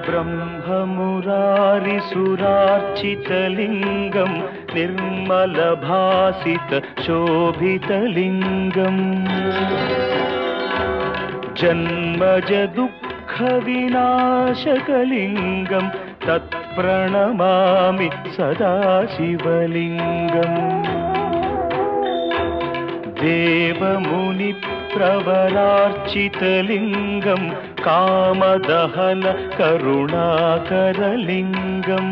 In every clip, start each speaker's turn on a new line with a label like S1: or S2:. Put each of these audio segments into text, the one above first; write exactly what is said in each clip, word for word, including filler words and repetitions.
S1: ब्रह्ममुरारिसुरार्चितलिङ्गं निर्मलभासितशोभितलिङ्गम् जन्मजदुःखविनाशकलिङ्गं तत्प्रणमामि सदा शिवलिङ्गम् देवमुनिप्रवरार्चितलिङ्गं कामदहन करुणाकरलिङ्गम्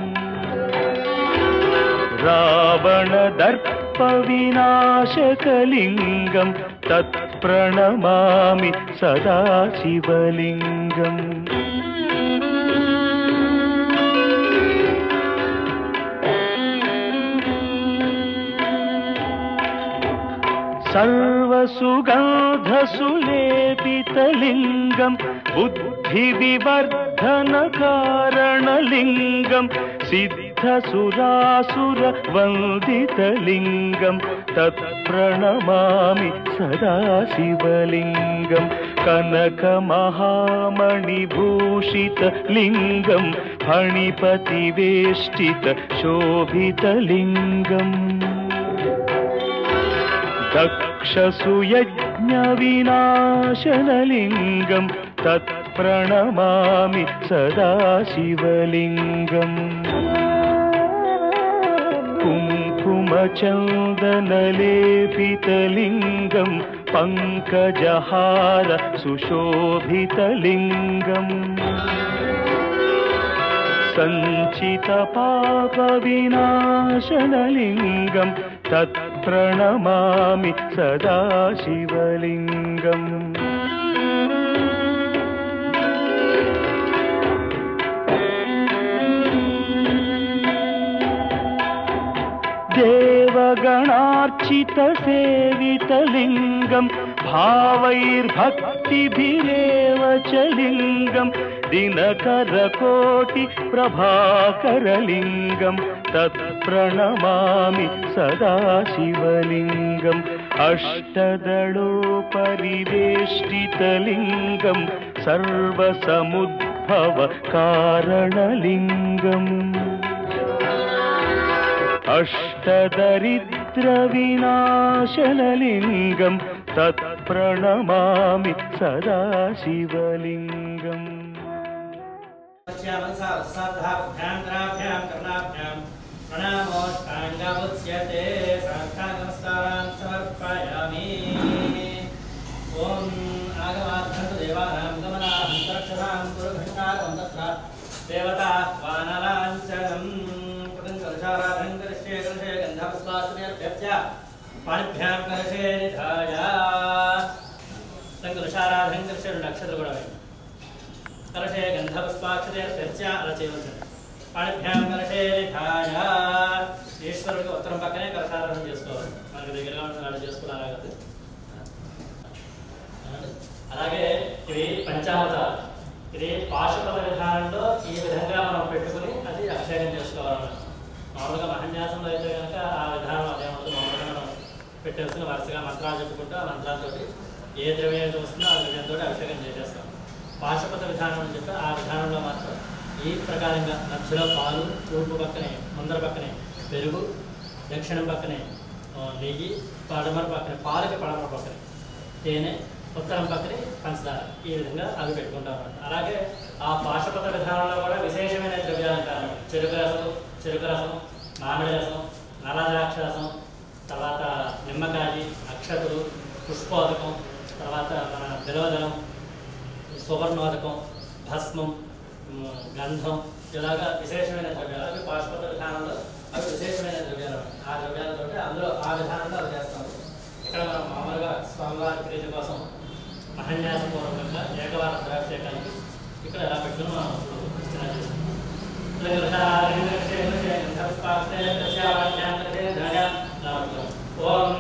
S1: रावणदर्पविनाशकलिङ्गं तत्प्रणमामि सदा शिवलिङ्गम् सर्वसुगन्धसुलेपितलिङ्गं बुद्धिविवर्धनकारणलिङ्गं सिद्धसुरासुरवन्दितलिङ्गं तत्प्रणमामि सदा शिवलिङ्गं कनकमहामणिभूषितलिङ्गं फणिपतिवेष्टितशोभितलिङ्गम् दक्षसुयज्ञविनाशनलिङ्गं तत्प्रणमामि सदा शिवलिङ्गम् कुङ्कुमचन्दनलेपितलिङ्गं पङ्कजहार सुशोभितलिङ्गम् सञ्चितपापविनाशनलिङ्गं तत्प्रणमामि सदा शिवलिङ्गम् देवगणार्चितसेवितलिङ्गं भावैर्भक्तिभिरेव च लिङ्गं दिनकरकोटिप्रभाकरलिङ्गं तत्प्रणमामि सदा शिवलिङ्गम् अष्टदलोपरिवेष्टितलिङ्गं सर्वसमुद्भवकारणलिङ्गम् अष्टदरिद्रविनाशनलिङ्गं तत्प्रणमामि सदा शिवलिङ्गम्
S2: प्रणामोष्टाङ्गमुच्यते साष्टाङ्गनमस्कारान् समर्पयामि। ॐ आगमार्थन्तु देवानां गमनान्तरक्षसां पुरुषङ्गारं तत्र देवता वानराञ्चलम् कलशाराधनं करिष्ये कलशे गन्धपुष्पार्चनेभ्यश्च पाणिभ्यां कलशे निधाय कलशाराधनं करिष्ये नक्षत्र కూడా कलशे गन्धपुष्पार्चनेभ्यश्च रचयवचन पाणिभ्यां कलशे निधाय ఈశ్వరుడికి ఉత్తరం పక్కనే కలశారాధన చేసుకోవాలి మనకి దగ్గరగా ఉంటుంది చేసుకున్నారు కదా అలాగే ఇవి పంచామృతాలు ఇది పాశుపత విధానంలో ఈ విధంగా మనం పెట్టుకుని అది అభిషేకం చేసుకోవాలన్నమాట మామూలుగా మహన్యాసంలో అయితే కనుక ఆ విధానం అదేమవుతుంది మామూలుగా మనం పెట్టేసుకుని వరుసగా మంత్రాలు చెప్పుకుంటూ ఆ మంత్రాలతోటి ఏ ద్రవ్యం వస్తుందో ఆ ద్రవ్యంతో అభిషేకం చేసేస్తాం పాశుపత విధానం అని చెప్పి ఆ విధానంలో మాత్రం ఈ ప్రకారంగా మధ్యలో పాలు తూర్పు పక్కనే ముందర పక్కనే పెరుగు దక్షిణం పక్కనే నెయ్యి పడమర పక్కనే పాలకి పడమర పక్కనే తేనె ఉత్తరం పక్కనే పంచదార ఈ విధంగా అవి పెట్టుకుంటాం అన్నమాట. అలాగే ఆ పాశుపత విధానంలో కూడా విశేషమైన ద్రవ్యాలు అంటారు చెరుకు రసం చెరుకు రసం మామిడి రసం నల్లద్రాక్ష రసం తర్వాత నిమ్మకాయ అక్షతులు పుష్పోదకం తర్వాత మన బిలవదనం సువర్ణోదకం భస్మం గంధం ఇలాగా విశేషమైన ద్రవ్యాలు అవి పాశుపత విధానంలో అవి విశేషమైన ద్రవ్యాలు ఆ ద్రవ్యాలతో అందులో ఆ విధానంలో అవి చేస్తాము. ఇక్కడ మనం మామూలుగా స్వామివారి ప్రీతి కోసం మహన్యాసపూర్వకంగా ఏకవార ద్రాభిషేకానికి ఇక్కడ ఎలా పెట్టుకుని మనం అర్చన చేస్తాం. ఓం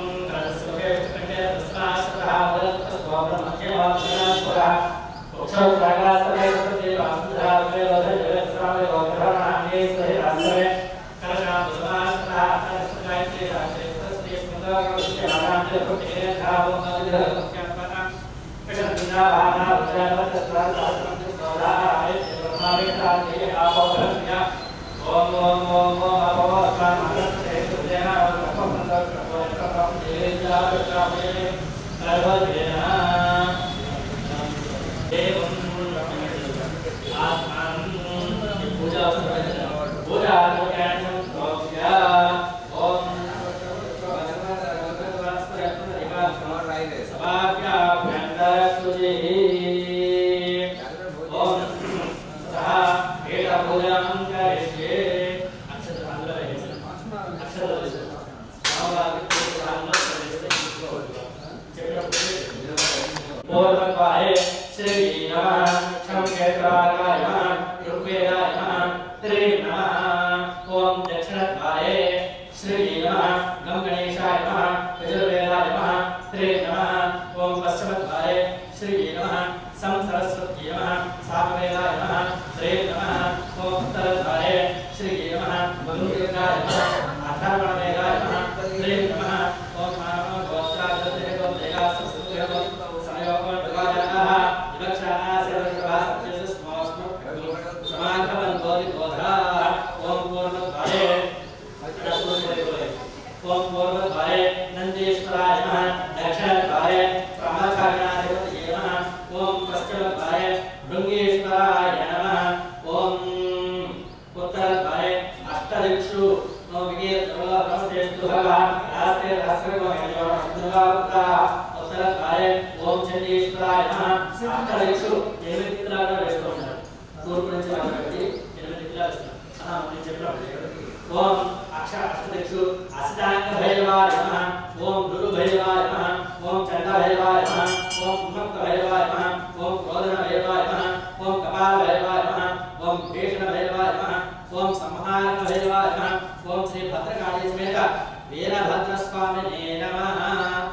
S3: ओम ओम ओम ओम अवस्मान मनते सुदेना कपम देजा चावे सर्वदेना एवं आत्मान पूजा पूजा ज्ञान प्रोक्ष्या ओम सभाभ्या भ्यंदरसुजे ओम सहा एता पूजां करिष्ये अक्षर भांगला है अक्षर भांगला पूर्वकाये श्री नमः शंकेश्वराय नमः ऋग्वेदाय नमः त्रि नमः ओम दक्षिणकाये श्री नमः गम गणेशाय नमः यजुर्वेदाय नमः त्रि नमः ओम पश्चिमकाये श्री नमः सम सरस्वती नमः सामवेदाय नमः त्रि नमः ओम उत्तरकाये श्री नमः मधुकेताय नमः अथर्वणवेदाय नमः त्रि नमः ओम नमः गोत्रादते गोत्रेगा संस्कृतयो समयोगो भगवानः विवक्षाः सर्वप्रभा सत्यस्मोस्मो समागमन बोधि बोधा ओम पूर्णकाये ओम पूर्वकाये नंदीश्वराय नमः दक्षिणकाये ब्रह्मचार्याधिपतये नमः ओम पश्चिमकाये भृंगेश्वराय नमः ओम उत्तरकाये अष्टदिक्षु नो विगेतरो नमस्तेस्तु भगवान् आस्ते रास्त्रको दुर्गावता उत्तरकाये ओम चंडीश्वराय नमः अष्टदिक्षु एनिमिది దిక్కులుగా వేస్తున్నారు తూర్పు నుంచి మొదలుపెట్టి ఎనిమిది దిక్కులుగా వేస్తున్నారు ఆ నేను చెప్పినప్పుడు ओम अक्ष अष्टदिक्षु अष्टांग भैरवाय नमः ओम गुरु भैरवाय नमः ओम चंड भैरवाय नमः ओम भक्त भैरवाय नमः ओम क्रोधन भैरवाय नमः ओम कपाल भैरवाय नमः ओम भीषण भैरवाय नमः ओम संहार भैरवाय नमः ओम श्री भद्रकाली समेत वीरभद्र स्वामिने नमः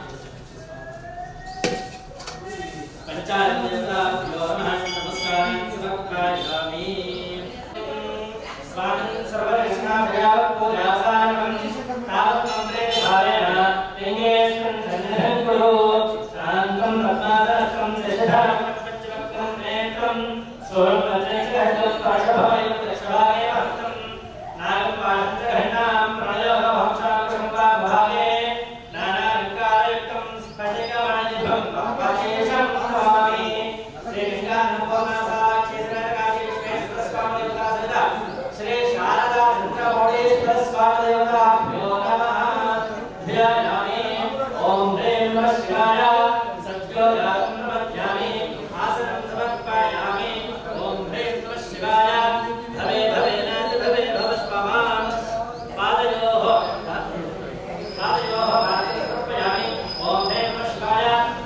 S3: पंचायत देवता नमः नमस्कार समर्पयामि स्वामिन् सर्वविघ्नाभया पूजासानं तावत्मन्त्रे भावेन लिङ्गेऽस्मिन् सन्निधिं कुरु शान्तं पद्मासनं शशिधरं पञ्चवक्त्रं नेत्रं शूलपत्रैकहस्तं पाशभवयुक्तं दशभागे महत्तं नागं पाशं च घण्टां प्रणयोगवंशाकुशं वा भागे नानालङ्कारयुक्तं स्फटिकमणिनिभं पाशेषं भवामि श्रीलिङ्गान्नपूर्णासाक्षी श्रीकाशी विश्वेश्वरस्वामिदेवता सहिता श्री शारदा चंद्रमौळीश्वर स्वामिदेवताभ्यो नमः ध्यायामि ओम ह्रीं नमः शिवाय सद्योजातं नमस्यामि आसनं समर्पयामि ओम ह्रीं नमः शिवाय भवे भवेनाति भवे भवस्वमान् पादयोः पादयोः पादे समर्पयामि ओम ह्रीं नमः शिवाय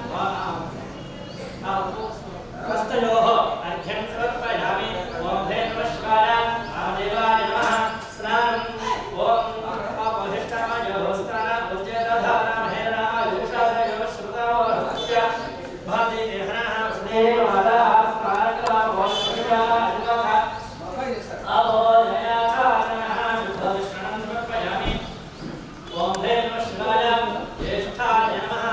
S3: हस्तयोः अर्घ्यं समर्पयामि ओम ह्रीं नमः शिवाय देवाय नमः स्नानं ओम अपविष्टामयोस्त्राणा उज्जयधारणा महेरणा युषादयो श्रुतावस्य भाति देहनः सुदेवमादाः स्मारकम् ओम शिवाय अद्वथा अवोदयाथानः शुद्धविष्णुं समर्पयामि ओम ह्रीं नमः शिवाय ज्येष्ठाय नमः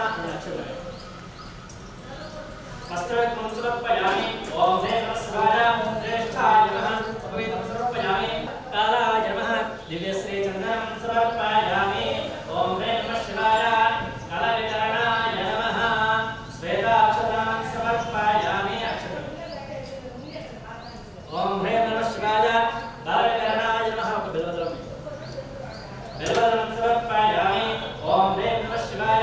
S3: वस्त्रं समर्पयामि ओम ह्रीं नमः शिवाय ज्येष्ठाय नमः पवित्रं समर्पयामि कालाय नमः दिव्यश्री चंदनं समर्पयामि ओम ह्रीं नमः शिवाय कालवितरणाय नमः श्वेताक्षतां समर्पयामि अक्षतम् ओम ह्रीं नमः शिवाय कालवितरणाय नमः बिल्वदलं बिल्वदलं समर्पयामि ओम ह्रीं नमः शिवाय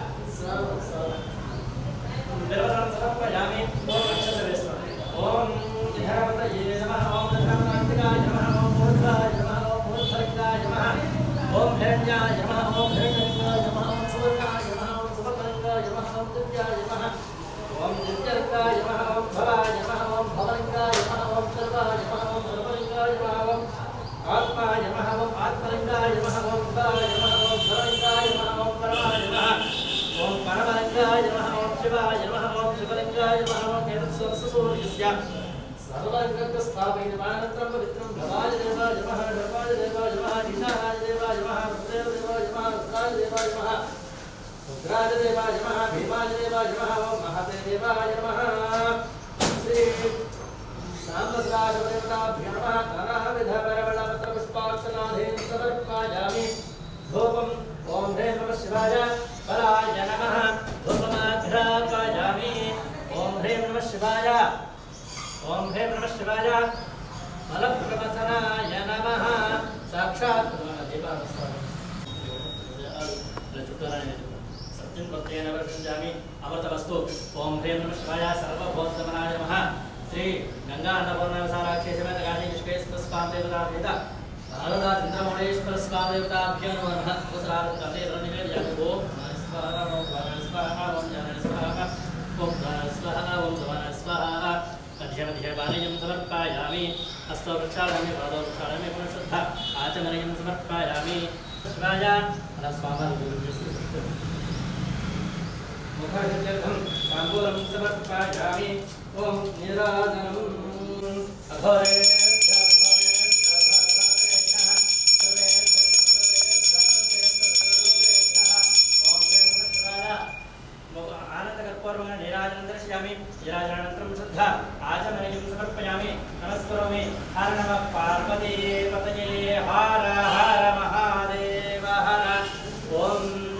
S3: बिल्वदलं समर्पयामि ओम अक्षतवेस्महे ओम इधरपतये नमः ओम दशामनान्तिकाय नमः ओम मूर्धाय नमः ओम मूर्धलिङ्गाय नमः ओम हिरण्याय नमः ओम हिरण्यलिङ्गाय नमः ओम सुवर्णाय नमः ओम सुवर्णलिङ्गाय नमः ओम दिव्याय नमः ओम दिव्यलिङ्गाय नमः ओम भवाय नमः ओम भवलिङ्गाय नमः ओम सर्वाय नमः ओम सर्वलिङ्गाय नमः ओम आत्माय नमः ओम आत्मलिङ्गाय नमः ओम भवाय नमः ओम भवलिङ्गाय नमः ओम परमाय नमः ओम परमलिङ्गाय नमः ओम शिवाय नमः ओम शिवलिङ्गाय नमः ओम एतत्सहस्रसूर्यस्य सर्वलिङ्गस्थापयितमानत्रं पवित्रं भवाय देवाय नमः धर्माय देवाय नमः ईशानाय देवाय नमः रुद्राय देवाय नमः रुद्राय देवाय नमः रुद्राय देवाय नमः भीमाय देवाय नमः ओम महते देवाय नमः श्री साम्बसराशदेवताभ्यो नमः नानाविधपरबलपत्रपुष्पाक्षनादेन समर्पयामि धूपम् ॐ ह्रीं नमः शिवाय बलाय नमः धूपमाघ्रापयामि ॐ ह्रीं नमः शिवाय ॐ ह्रीं नमः शिवाय बलप्रवसनाय नमः साक्षात् सत्यं प्रत्येन वर्षिञ्जामि अमृतवस्तु ॐ ह्रीं नमः शिवाय सर्वभूतगमनाय नमः श्री गंगा अन्नपूर्णावसाराक्षी समेत काशी विश्वेश्वर स्वामी देवता भेद भारदा चंद्रमौळेश्वर स्वामी देवताभ्यो नमः उपसरार काले रणनिवेद्य ओम स्वाहा ओम स्वाहा ओम ज्ञान स्वाहा ओम स्वाहा ओम भवान स्वाहा अध्यमध्य बालयं समर्पयामि हस्तो वृक्षालमे पादो वृक्षालमे पुनः आचमनयं समर्पयामि शिवाय अला स्वाहा मुखशुद्ध्यर्थं ताम्बूलं समर्पयामि ओम निराजनम् अघोरे आनन्दकर्पूरं निराजनं दर्शयामि निराजनानन्तरं श्रद्धा आचमनयं समर्पयामि नमस्करोमि हर नमः पार्वती पतये हर हर महादेव हर ओम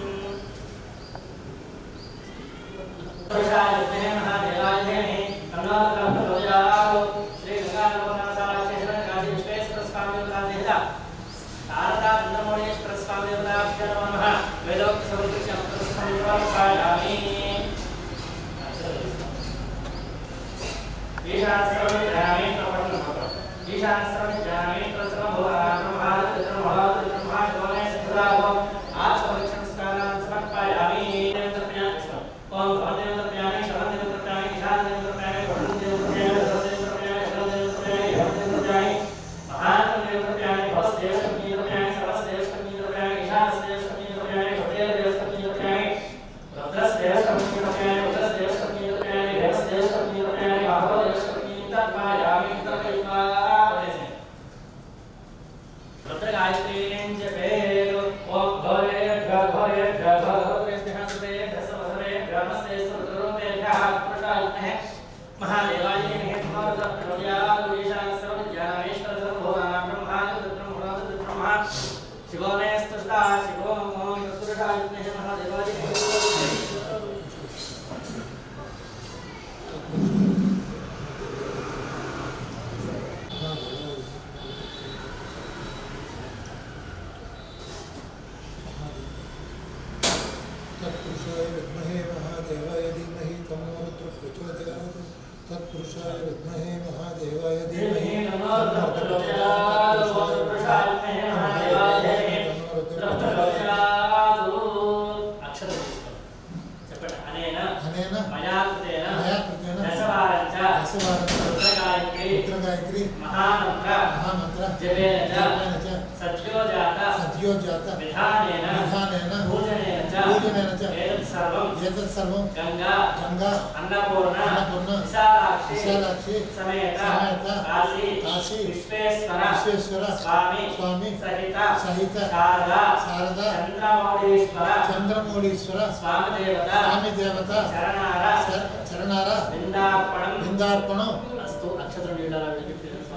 S4: तत्पुरुषाय विद्महे महादेवाय धीमहि तन्नो गायत्री महामंत्र महामंत्र जपेन च सद्योजात सद्योजात विधानेन विधानेन भोजनेन च भोजनेन च एतत् सर्वं एतत् सर्वं गंगा गंगा अन्नपूर्णा अन्नपूर्णा विशालाक्षी विशालाक्षी समेत समेत काशी काशी विश्वेश्वर विश्वेश्वर स्वामी स्वामी सहित सहित शारदा शारदा चंद्रमौळीश्वर चंद्रमौळीश्वर स्वामी देवता स्वामी देवता शरणार शरणार बिंदार्पणं बिंदार्पणं अस्तु अक्षत्रं नीडाराविडिके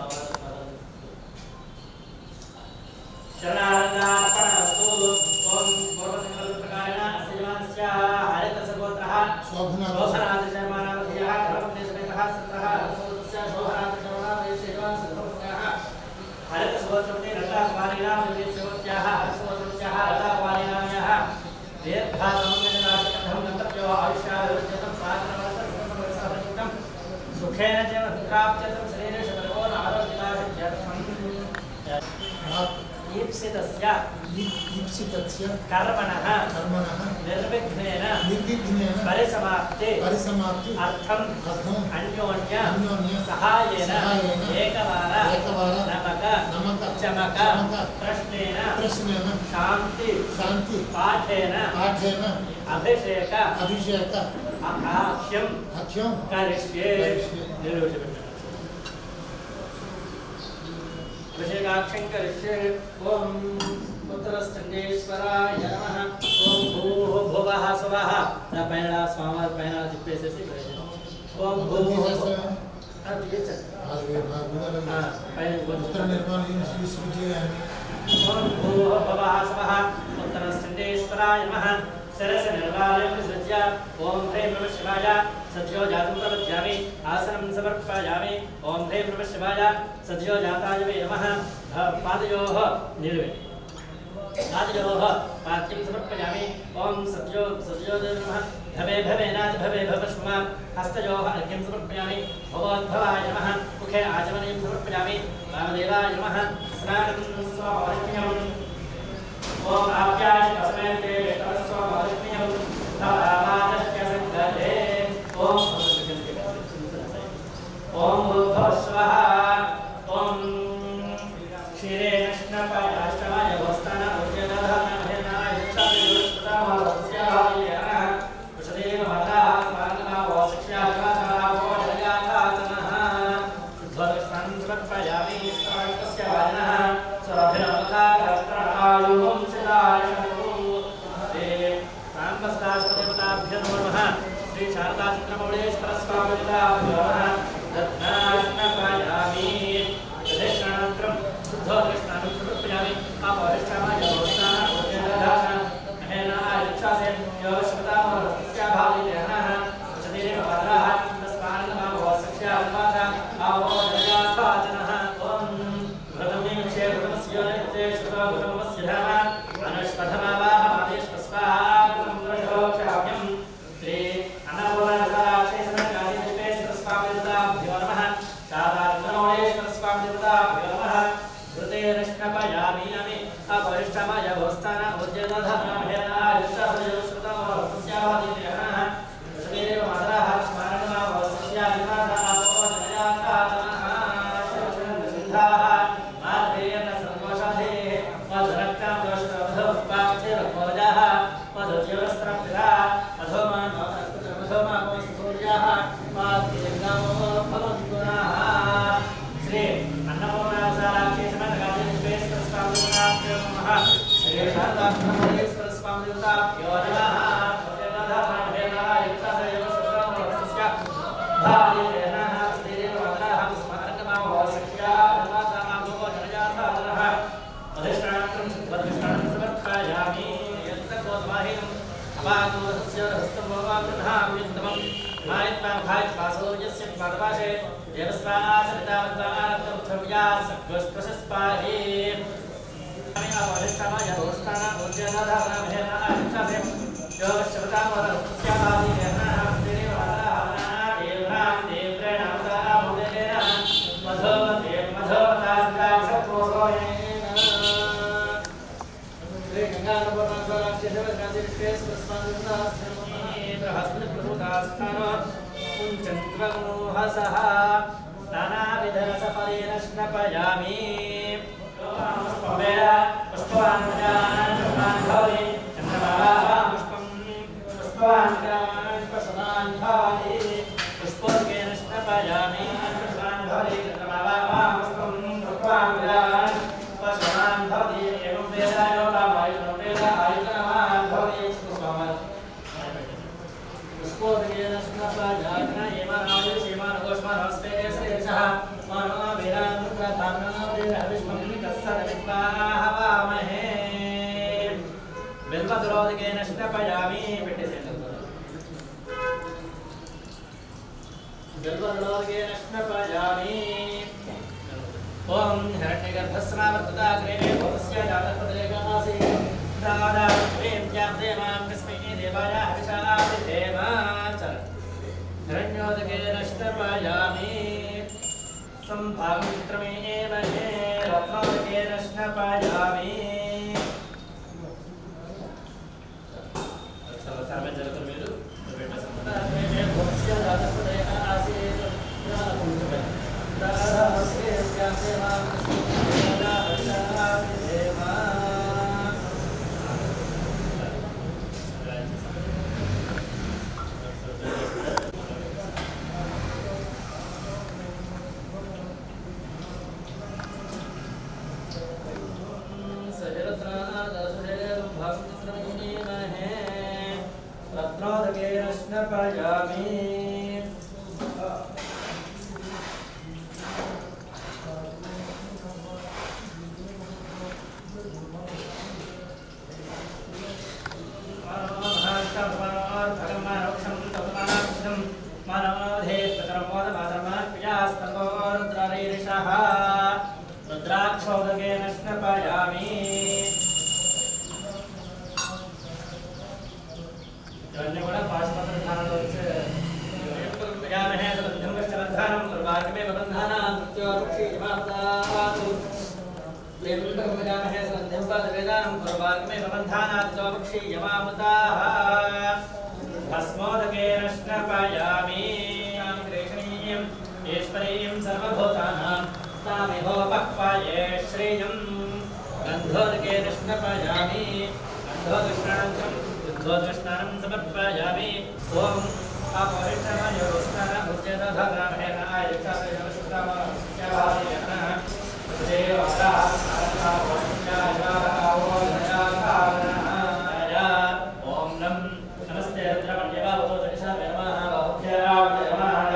S4: शरणारंगार्पणस्तु ओम पूर्वसंकल्पप्रकारेण अस्यमानस्य हरितसगोत्रः शोभनादिशर्मानामधेयः धर्मपत्नीसमेतः सन्तः हरितसगोत्रस्य शोभनादिशर्मानामधेयः सन्तः हरितसगोत्रपत्नी रताकुमारीणां देवीसेवत्याः हरितसगोत्रस्याः रताकुमारीणाम्याः दीर्घासमन्वितनाशकं गन्तव्यो आयुष्याभिवृद्ध्यतं साधनवर्षसमवर्षसमवर्षसमयुक्तं सुखेन जीवनप्राप्त्यर्थं शरीरे शतकोन आरोग्यलाभ्यर्थम् ईप्सितस्य ईप्सितस्य कर्मणः कर्मणः निर्विघ्नेन निर्विघ्नेन परिसमाप्ते परिसमाप्ति अर्थं अर्थं अन्योन्य अन्योन्य सहायेन सहायेन एकवार एकवार नमक नमक चमक प्रश्नेन प्रश्नेन शान्ति शान्ति पाठेन पाठेन अभिषेक अभिषेक आख्यं आख्यं करिष्ये निर्विघ्नेन अभिषेकाक्षं करिष्ये ओम पुत्रस्कंदेश्वराय नमः ओम भूः भुवः स्वः न पैना स्वामा पैना दिप्पेसेसि ओम भूः
S2: అది చేశారు
S4: అది మా గుణాలు
S2: పైన
S4: ఉత్తర నిర్మాణ విశ్వవిద్యాలయాన్ని
S3: ఓం భూః భవః స్వః ఉత్తరస్కందేశ్వరాయ నమః सरस निर्वालयं विसृज्य ओम ह्रीं नमः शिवाय सद्यो जातं प्रपद्यामि आसनं समर्पयामि ओम ह्रीं नमः शिवाय सद्यो जाताय वै नमः पादयोः निलवे पादयोः पाद्यं समर्पयामि ओम सद्यो सद्यो नमः भवे भवेनाथ भवे भवस्मा हस्तयोः अर्घ्यं समर्पयामि भवोद्भवाय नमः मुखे आचमनीयं समर्पयामि वामदेवाय नमः स्नानं स्वावर्घ्यम् ओम आप्याय अस्मैते विष्णुस्व महालक्ष्मीं धारावादस्य संगते ओम ओम भवस्वः ओम क्षीरे कृष्णपायाष्टमाय भवस्तान उद्यनधामहेनाय दक्षायुष्टामलस्यायः वसुदेव माता स्मरणा वशिष्याकाशावो जगतातनः ध्वरस्तान् समर्पयामि सर्वस्य वाजनः स्वभिनवकारायुं रामस्तास्पदेवताभ्यो नमः श्री शारदाचन्द्रमौळेश्वरस्वामिदेवताभ्यो नमः दत्ताश्नपायामि दक्षिणानन्तरं शुद्धोदृष्टानं समर्पयामि अपरिष्टामाय भवस्तानं महेनायक्षासे योगश्रतामहस्याभाविदेहनः वसुदेव भद्राः तस्मान् नमः भवसख्यात्माता आवो जगतातनः ॐ व्रतमें क्षेत्रमस्य नित्ये श्रुतोगुणमस्य धाम अनुष्पथमावाहमादेशस्वाहां रक्षोक्षाभ्यं श्री अन्नपूर्णसाक्षेसनकादिदेवेश्वरस्वामिदेवताभ्यो नमः शारदाचन्द्रमौळेश्वरस्वामिदेवताभ्यो नमः घृतेरष्टपयामि अपरिष्टमय भवस्तान उद्यतधर्महेनायुष्टसयोश्रुतमहस्याभाविदेहनः वसुदेव मातरः स्मरणमा भवस्यादिमातावो जगतातनः शिवचन्द्रसिन्धाः मात्रेयन्न सन्तोषाधेः मधुरक्तां दोषरवधोपाक्तिरकोजाः मधुज्यवस्त्रं पिता अधोमान् अधोमाकोस्तूर्याः मातृलिङ्गामो भवन्तुनाः श्री अन्नपूर्णासाक्षी समनकादिवेश्वरस्वामिदेवताभ्यो नमः श्री शारदाचन्द्रमौळेश्वरस्वामिदेवताभ्यो नमः भाविदेहनः श्रीदेववदनः स्मरणमा भवसख्यात्मातामो जगतातनः अधिष्ठानं शुद्धधिष्ठानं समर्पयामि यत्तकोसमाहिनम् अपादोदस्य हस्तं भवामृधाम्युत्तमं मायित्वा भायित्वा सूर्यस्य पादपाशे देवस्वासरितावन्तानन्तमुत्थव्या सद्गोष्प्रशस्पाहि अधिष्ठानाय भवस्तान उद्यतधर्महेनायक्षासे योगश्रतामहस्याभाविदेहनः श्रीदेववदनः देवनां देव्रेण अवतारमुदेन मधोमते मधोमतास्तासप्रोसोयेन श्री गंगानपूर्णासाक्षी बृहस्पतिप्रसूतास्थानो कुञ्चन्द्रमोहसः नानाविधरसफलेन स्नपयामि पुष्पवान् प्रजान् पुष्पान् भवति चन्द्रमालाः पुष्पं पुष्पवान् प्रजान् पुष्पान् भवति पुष्पोद्गेन स्नपयामि पुष्पान् भवति चन्द्रमालाः पुष्पं पुष्पान् प्रजान् पुष्पान् भवति एवं वेदायोगामायुषं वेद आयुधनवान् भवति पुष्पवान् पुष्पोद्गेन स्नपयामि एवनायुषेमान् गोष्मानस्ते श्रेयसः मानो वेदान्तप्रधानो वेदविष्मं तत्सदविद्वाहवामहे बिल्वदरोदकेन स्नपयामि बिल्वदरोदकेन स्नपयामि ओम हिरण्यगर्भस्नावर्तताग्रे भवस्य जातपदेकासि दादात्वें ज्ञातेमां कस्मै देवाय हविषादिदेव हिरण्योदकेन स्नपयामि संभागमित्रमेव हे रत्नोदकेन स्नपयामि सर्वसामे जगतो मेरु बेटा संपदाग्रे भवस्य जातपदेकासि दादात्वें ज्ञातेमां कस्मै देवाय हविषादिदेव रत्नोदकेन स्नपयामि
S2: ఇవన్నీ కూడా పాశుపత విధానంలో వచ్చే ప్రయామహే సద్భంగశ్చరధానం దుర్మార్గమే బంధానాం మృత్యోరుక్షి జమాప్తాతు లేంద్రమయామహే సద్భంగవేదానం దుర్మార్గమే బంధానాం మృత్యోరుక్షి జమాముతాః భస్మోదకేన స్నపయామి గ్రేషణీయం ఈశ్వరీయం సర్వభూతానాం తామిహోపక్వాయే శ్రేయం గంధోదకేన స్నపయామి గంధోదృష్ణానంతరం యుద్ధోదృష్ణానం సమర్పయామి ఓం ఓం నం నమస్తే రుద్రమణ్యవావతో దర్శనమే నమః బాహుభ్యాం నమః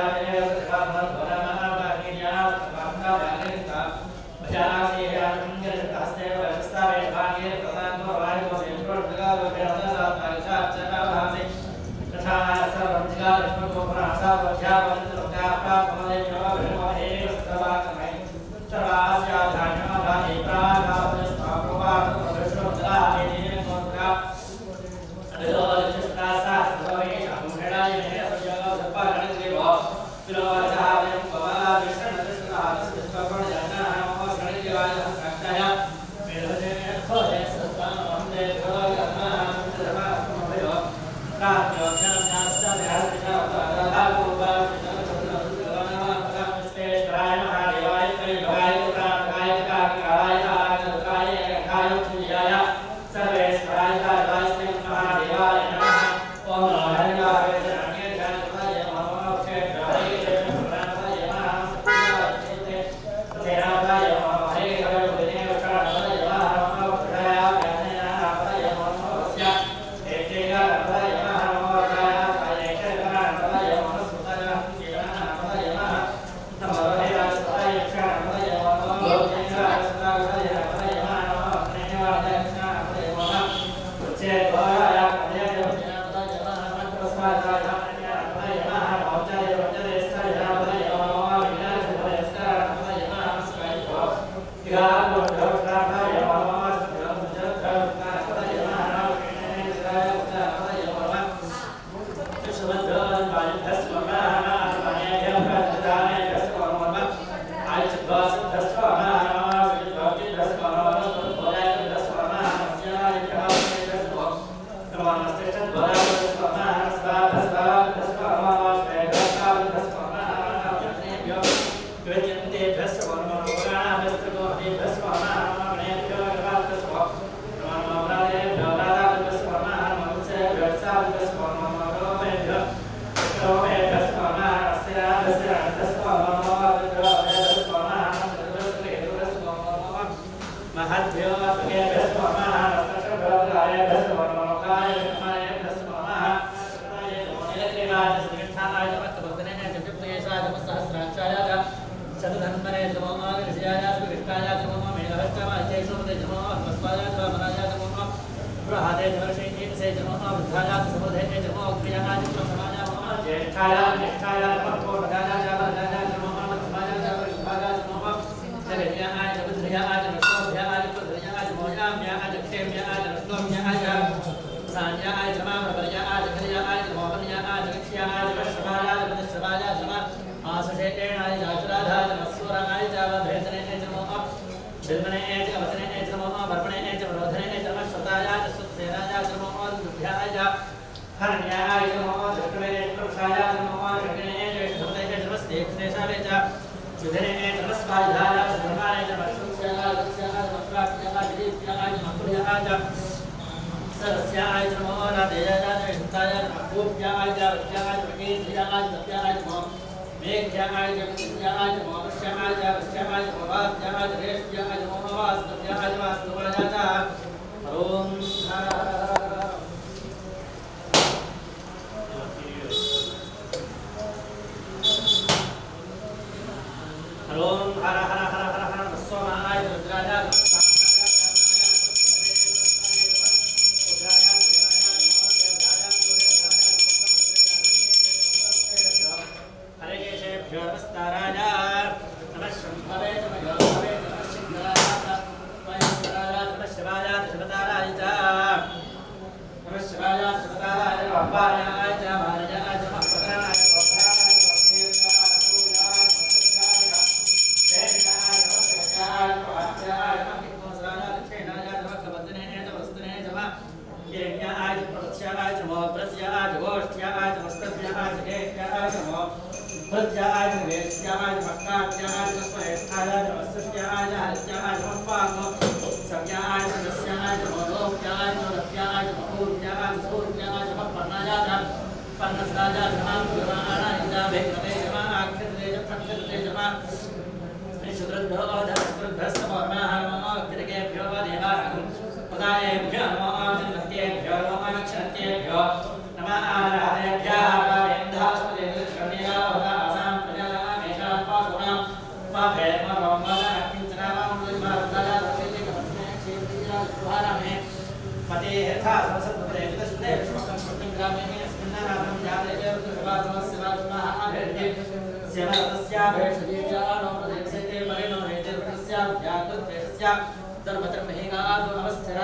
S3: Shivaya, Shivatara, अपायाय च मारयाय च महत्पतनाय च वक्राय च वक्रेयाय च सूर्याय च वक्रयाय च वेदाय च वक्रयाय च वाच्याय च महत्पुंसाय च क्षेणाय च वक्रवदने च वस्तुने च वा यज्ञाय च प्रवत्स्याय च मोत्रस्याय च गोष्ठ्याय च मस्तभ्याय च केत्याय च मो प्रत्याय च वेश्याय च मक्कात्याय च स्मरेष्ठाय च वस्तुष्याय च हरित्याय च मप्पाग्नो सव्याय च दस्याय च मोदोप्याय च रत्याय च मपूर्याय च सूर्याय च मप्पन्नाय च पन्नस्राय च माङ्गुरमाणाय च भेक्नते च मा आकृते च प्रक्षते च मा शुद्रभ्यो धर्मस्तमोर्माः नमो कृतिकेभ्यो देवानां पदायेभ्यो नमो जन्मत्येभ्यो नमो नक्षत्रेभ्यो नमः आराधनेभ्यः वेदास्पदे शरणेयावदासां प्रजानामेषां पासुनां मा भेमरो पते यथा सरस्वती जगतस्ते विष्णुकं स्मृतिं ग्रामे स्मन्नानाथं जाते जगतसभातमस्य वात्मः अभेद्ये सेवरतस्याभेषजेत्यानो प्रदेशेते परिणो हेते तस्याभ्याकृत्वेषस्य धर्मधर्महेगादो नमस्थिरा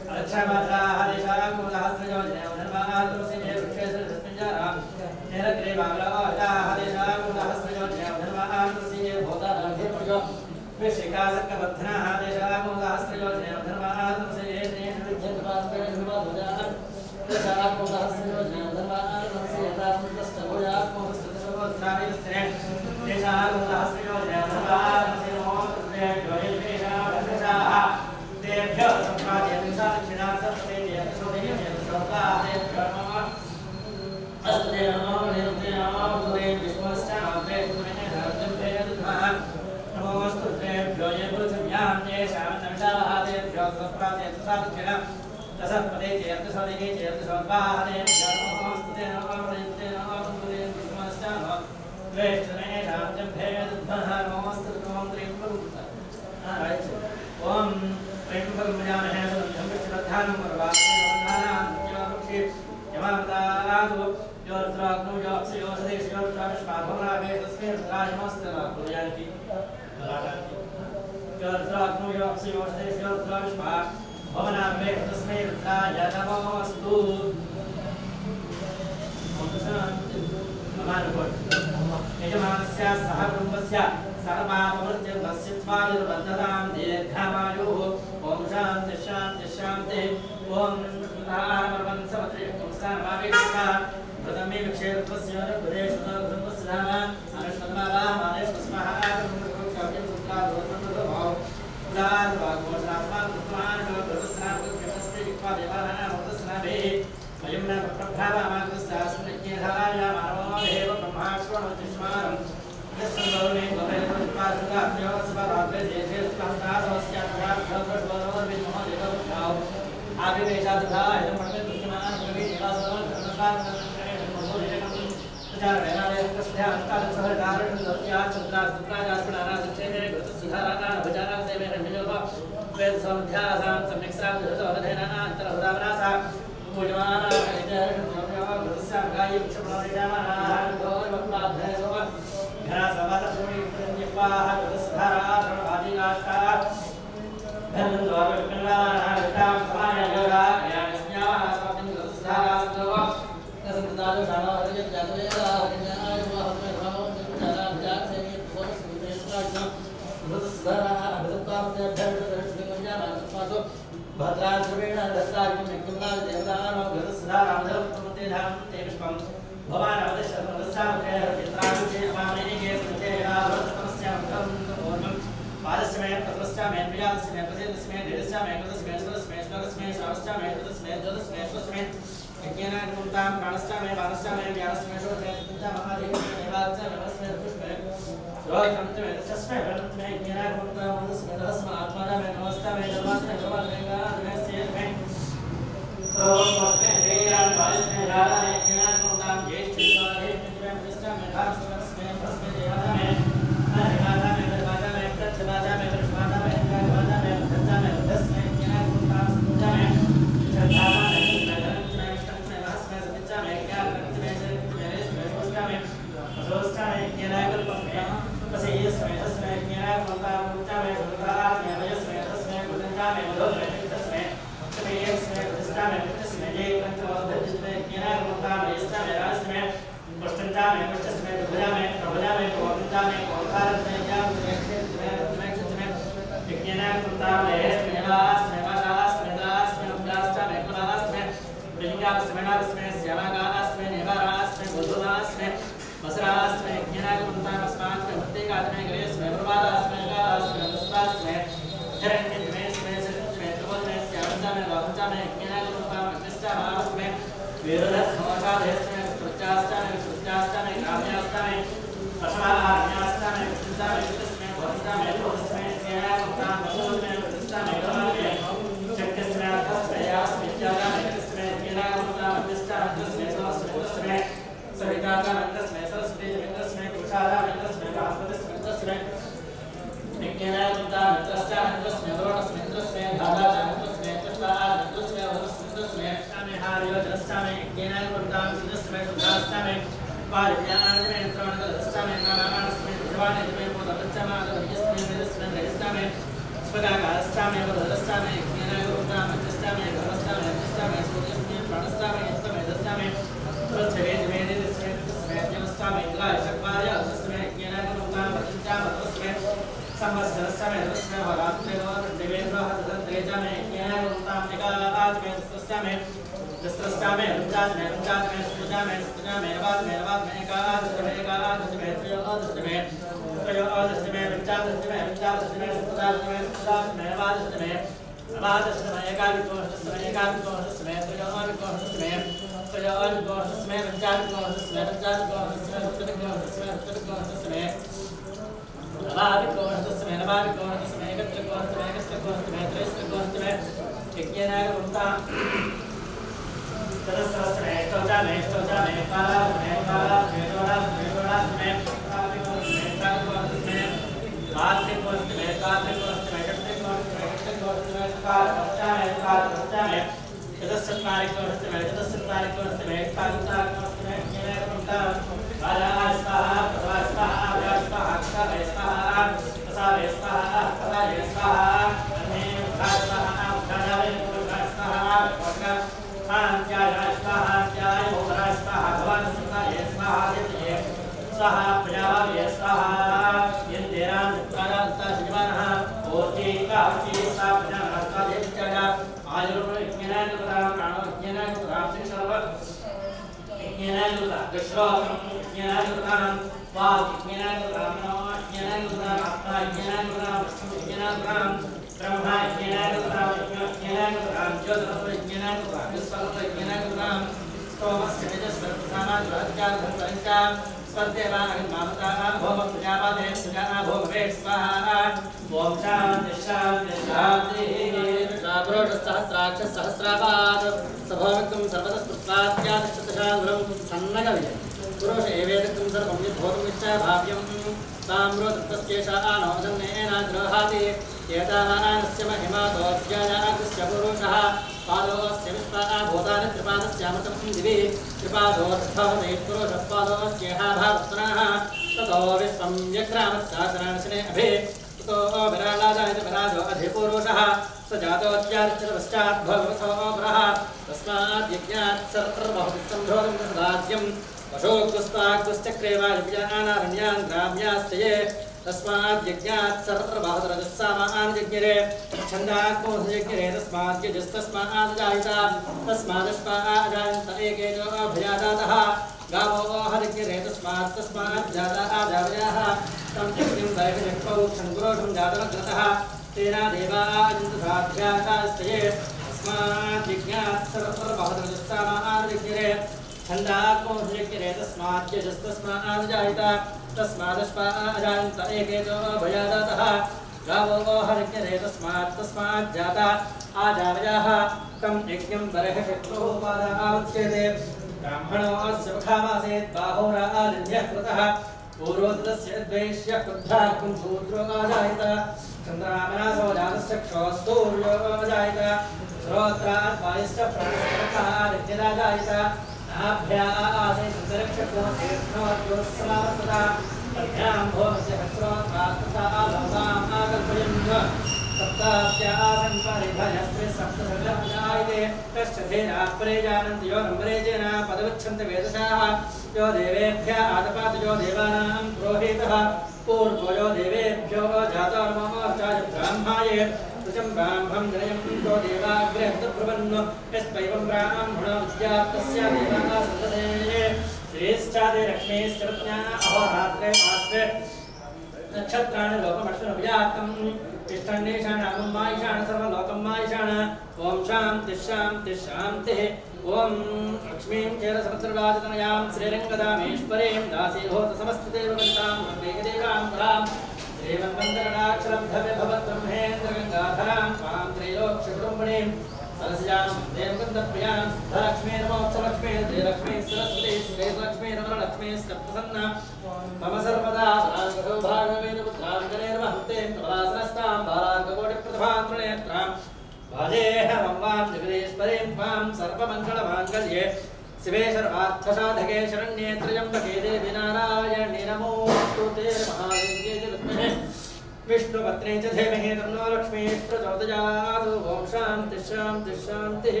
S3: छन्दात्मोऽभिलिख्यते तस्मात् यजस्तस्मात् जायत तस्मादस्मात् जायन्त एकेतो भयादातः गावो हरिज्ञते तस्मात् तस्मात् जाता आजावयाः तं यज्ञं बर्हशत्रुः पादावच्यते ब्राह्मणो अस्य मुखामासेत् बाहोरादिन्यः कृतः पूर्वोदस्य द्वैष्यः क्रुद्धः कुन्धूद्रो आजायत चन्द्रामनासो जातश्चक्षुस्तूर्यो आजायत श्रोत्रात् वायुश्च प्राणश्च नाभ्याः आसेत् अन्तरिक्षको तीर्थोद्योत्समावर्तता तद्भ्यां भोमस्य हस्रोत्रात् तथा लोकाम् आकल्पयन् सप्तास्यासन् परिभयस्वे सप्तसर्गजायते कश्च धेराः परे जानन्ति यो नम्बरेजेन पदवच्छन्ति वेदशाः यो देवेभ्यः आतपात यो देवानां पुरोहितः पूर्वो यो देवेभ्यो जातर्मोर्चाय ब्राह्माये तुजं ब्राह्मं जनयं यो देवाग्रे ब्रुवन् यस्पैवं ब्राह्मणो विद्याप्तस्य देवाः सन्तते श्रेष्ठादे लक्ष्मीश्च प्रज्ञा अहोरात्रे आस्ते नक्षत्राणि लोकमश्विनव्याप्तं तिष्ठन्नेषाण अमुम्मायिषाण सर्वलोकं मायिषाण ॐ शान्ति शान्ति शान्तिः ॐ लक्ष्मीं चेरसमुद्रराजतनयां श्रीरङ्गदामेश्वरीं दासीभूत समस्तदेवगन्तां वेगदेवां परां श्रीमन्वन्तकटाक्षरब्धवे भवद्ब्रह्मेन्द्रगङ्गाधरां त्वां त्रैलोक्यकुटुम्बिनीं सरसिजां देवगन्धप्रियां सिद्धलक्ष्मी नमोक्षलक्ष्मी श्रीलक्ष्मी सरस्वती श्रीलक्ष्मी रमणलक्ष्मी प्रसन्ना मम सर्वदा भागवेदपुत्राङ्गनेर्वहन्ते कमलासनस्तां बालार्ककोटिप्रतिभान्तृनेत्रां भाजेऽहं वां जगदीश्वरीं त्वां सर्वमङ्गलमाङ्गल्ये शिवे सर्वार्थसाधके शरण्ये त्र्यम्बके देवी नारायणे नमोऽस्तुते महादेव्यै च विद्महे विष्णुपत्नी च धीमहि तन्नो लक्ष्मीः प्रचोदयात् ॐ शान्तिः शान्तिः शान्तिः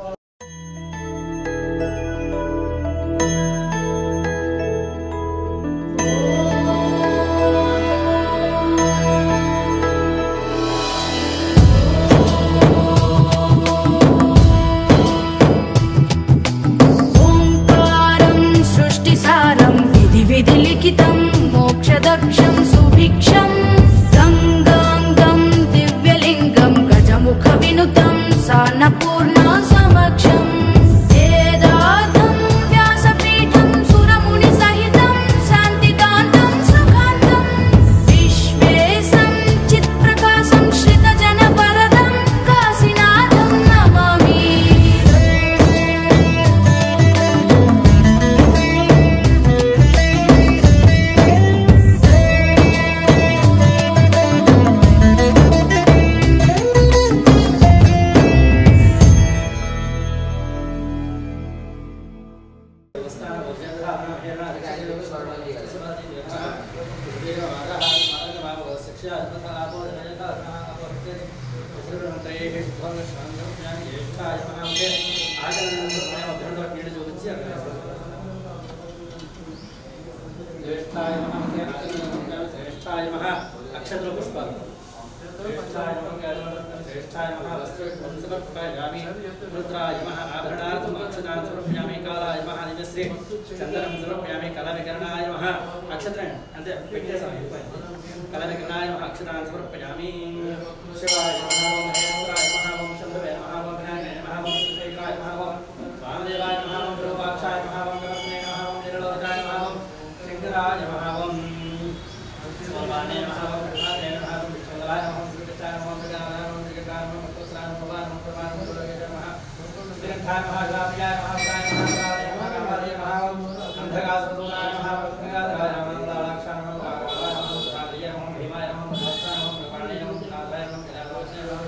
S5: विधिलिखितं मोक्षदक्षं सुभिक्षं गङ्गाङ्गं दिव्यलिङ्गं गजमुखविनुतं सान्नपूर्णा समक्षं वेदार्थं व्यासपीठं सुरमुनिसहितं शान्तिकान्तं सुखान्तं विश्वेशं चित्प्रकाशं श्रितजनवरदं काशीनाथं नमामि चंदनम समर्पयामि कलाविकरणाय नमः अक्षत्रं अंते పెట్టేసాము कलाविकरणाय नमः अक्षत्रान् समर्पयामि शिवाय नमः महेश्वराय नमः ओम शंभवे नमः ओम विनायकाय नमः ओम श्रीकाय नमः ओम वामदेवाय नमः ओम विरूपाक्षाय नमः ओम गणपतये नमः ओम निरलोकाय नमः ओम शंकराय नमः ओम शिवाय नमः ओम कृष्णाय नमः ओम विष्णुलाय नमः ओम श्रीकृष्णाय नमः ओम विद्यानाय नमः श्रीकृष्णाय नमः पुत्राय नमः भगवान नमः प्रमाण नमः नमः श्रीरंगाय नमः गाव्याय नमः गाय नमः गाय नमः अंधकासुराय नमः अंधकासुराय नमः लाक्षाय नमः भागवाय नमः सुराय नमः भीमाय नमः भस्ताय नमः कृपाणाय नमः नाथाय नमः कल्याणवासाय नमः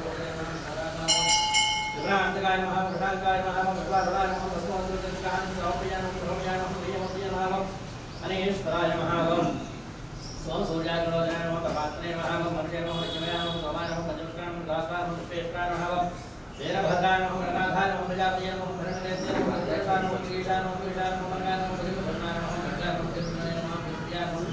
S5: विभ्रांतकाय नमः प्रधानकाय नमः भगवानाय नमः भस्मोत्तरकाय नमः सौप्रियाय नमः प्रभुयाय नमः प्रियमूर्तिये नमः अनेश्वराय नमः सोम सूर्याय नमः परमात्मने नमः मर्त्य नमः विजयाय नमः सोमाय नमः पंचमस्त्राय नमः दासाय नमः त्रिपेत्राय नमः वीरभद्राय नमः गणनाथाय नमः प्रजापतये नमः भरणेन्द्राय नमः देवाय नमः ईशाय नमः ईशाय नमः मंगलाय नमः भजनाय नमः मंगलाय नमः कृष्णाय नमः प्रियाय नमः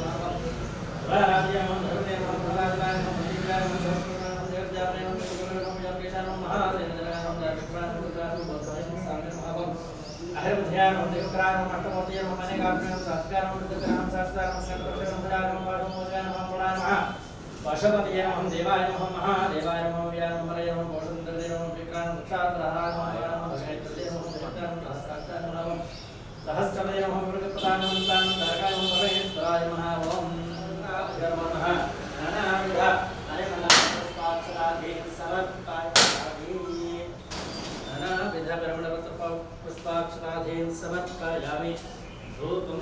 S5: राजाय नमः धर्मने नमः प्रहलादाय नमः भीमाय नमः सरस्वती नमः देवजाय नमः सुगुणाय नमः योगेशाय नमः महादेवाय नमः विक्राय नमः रुद्राय नमः बोधाय नमः सामने नमः अहिर्बुद्ध्याय नमः देवक्राय नमः अष्टमूर्तये नमः अनेकाभ्यां नमः शास्त्राय नमः रुद्राय नमः शास्त्राय नमः शंकराय नमः राजाय नमः वासुदेवाय नमः पुराय नमः पशुपतये नमः देवाय नमः महादेवाय नमः व्याय नमः मरये नमः भोषन्द्रये नमः विक्राय नमः क्षात्राय नमः नमः शैत्रये नमः देवताय नमः शास्त्राय नमः सहस्रमदेव मुरुगप्रदानमन्तां तारकायं परमेश्वराय नमः ओम नमः नानाविध पुष्पाक्षराधि समर्पयामि नानाविध परिमलपत्र पुष्पाक्षराधीन् समर्पयामि धूपं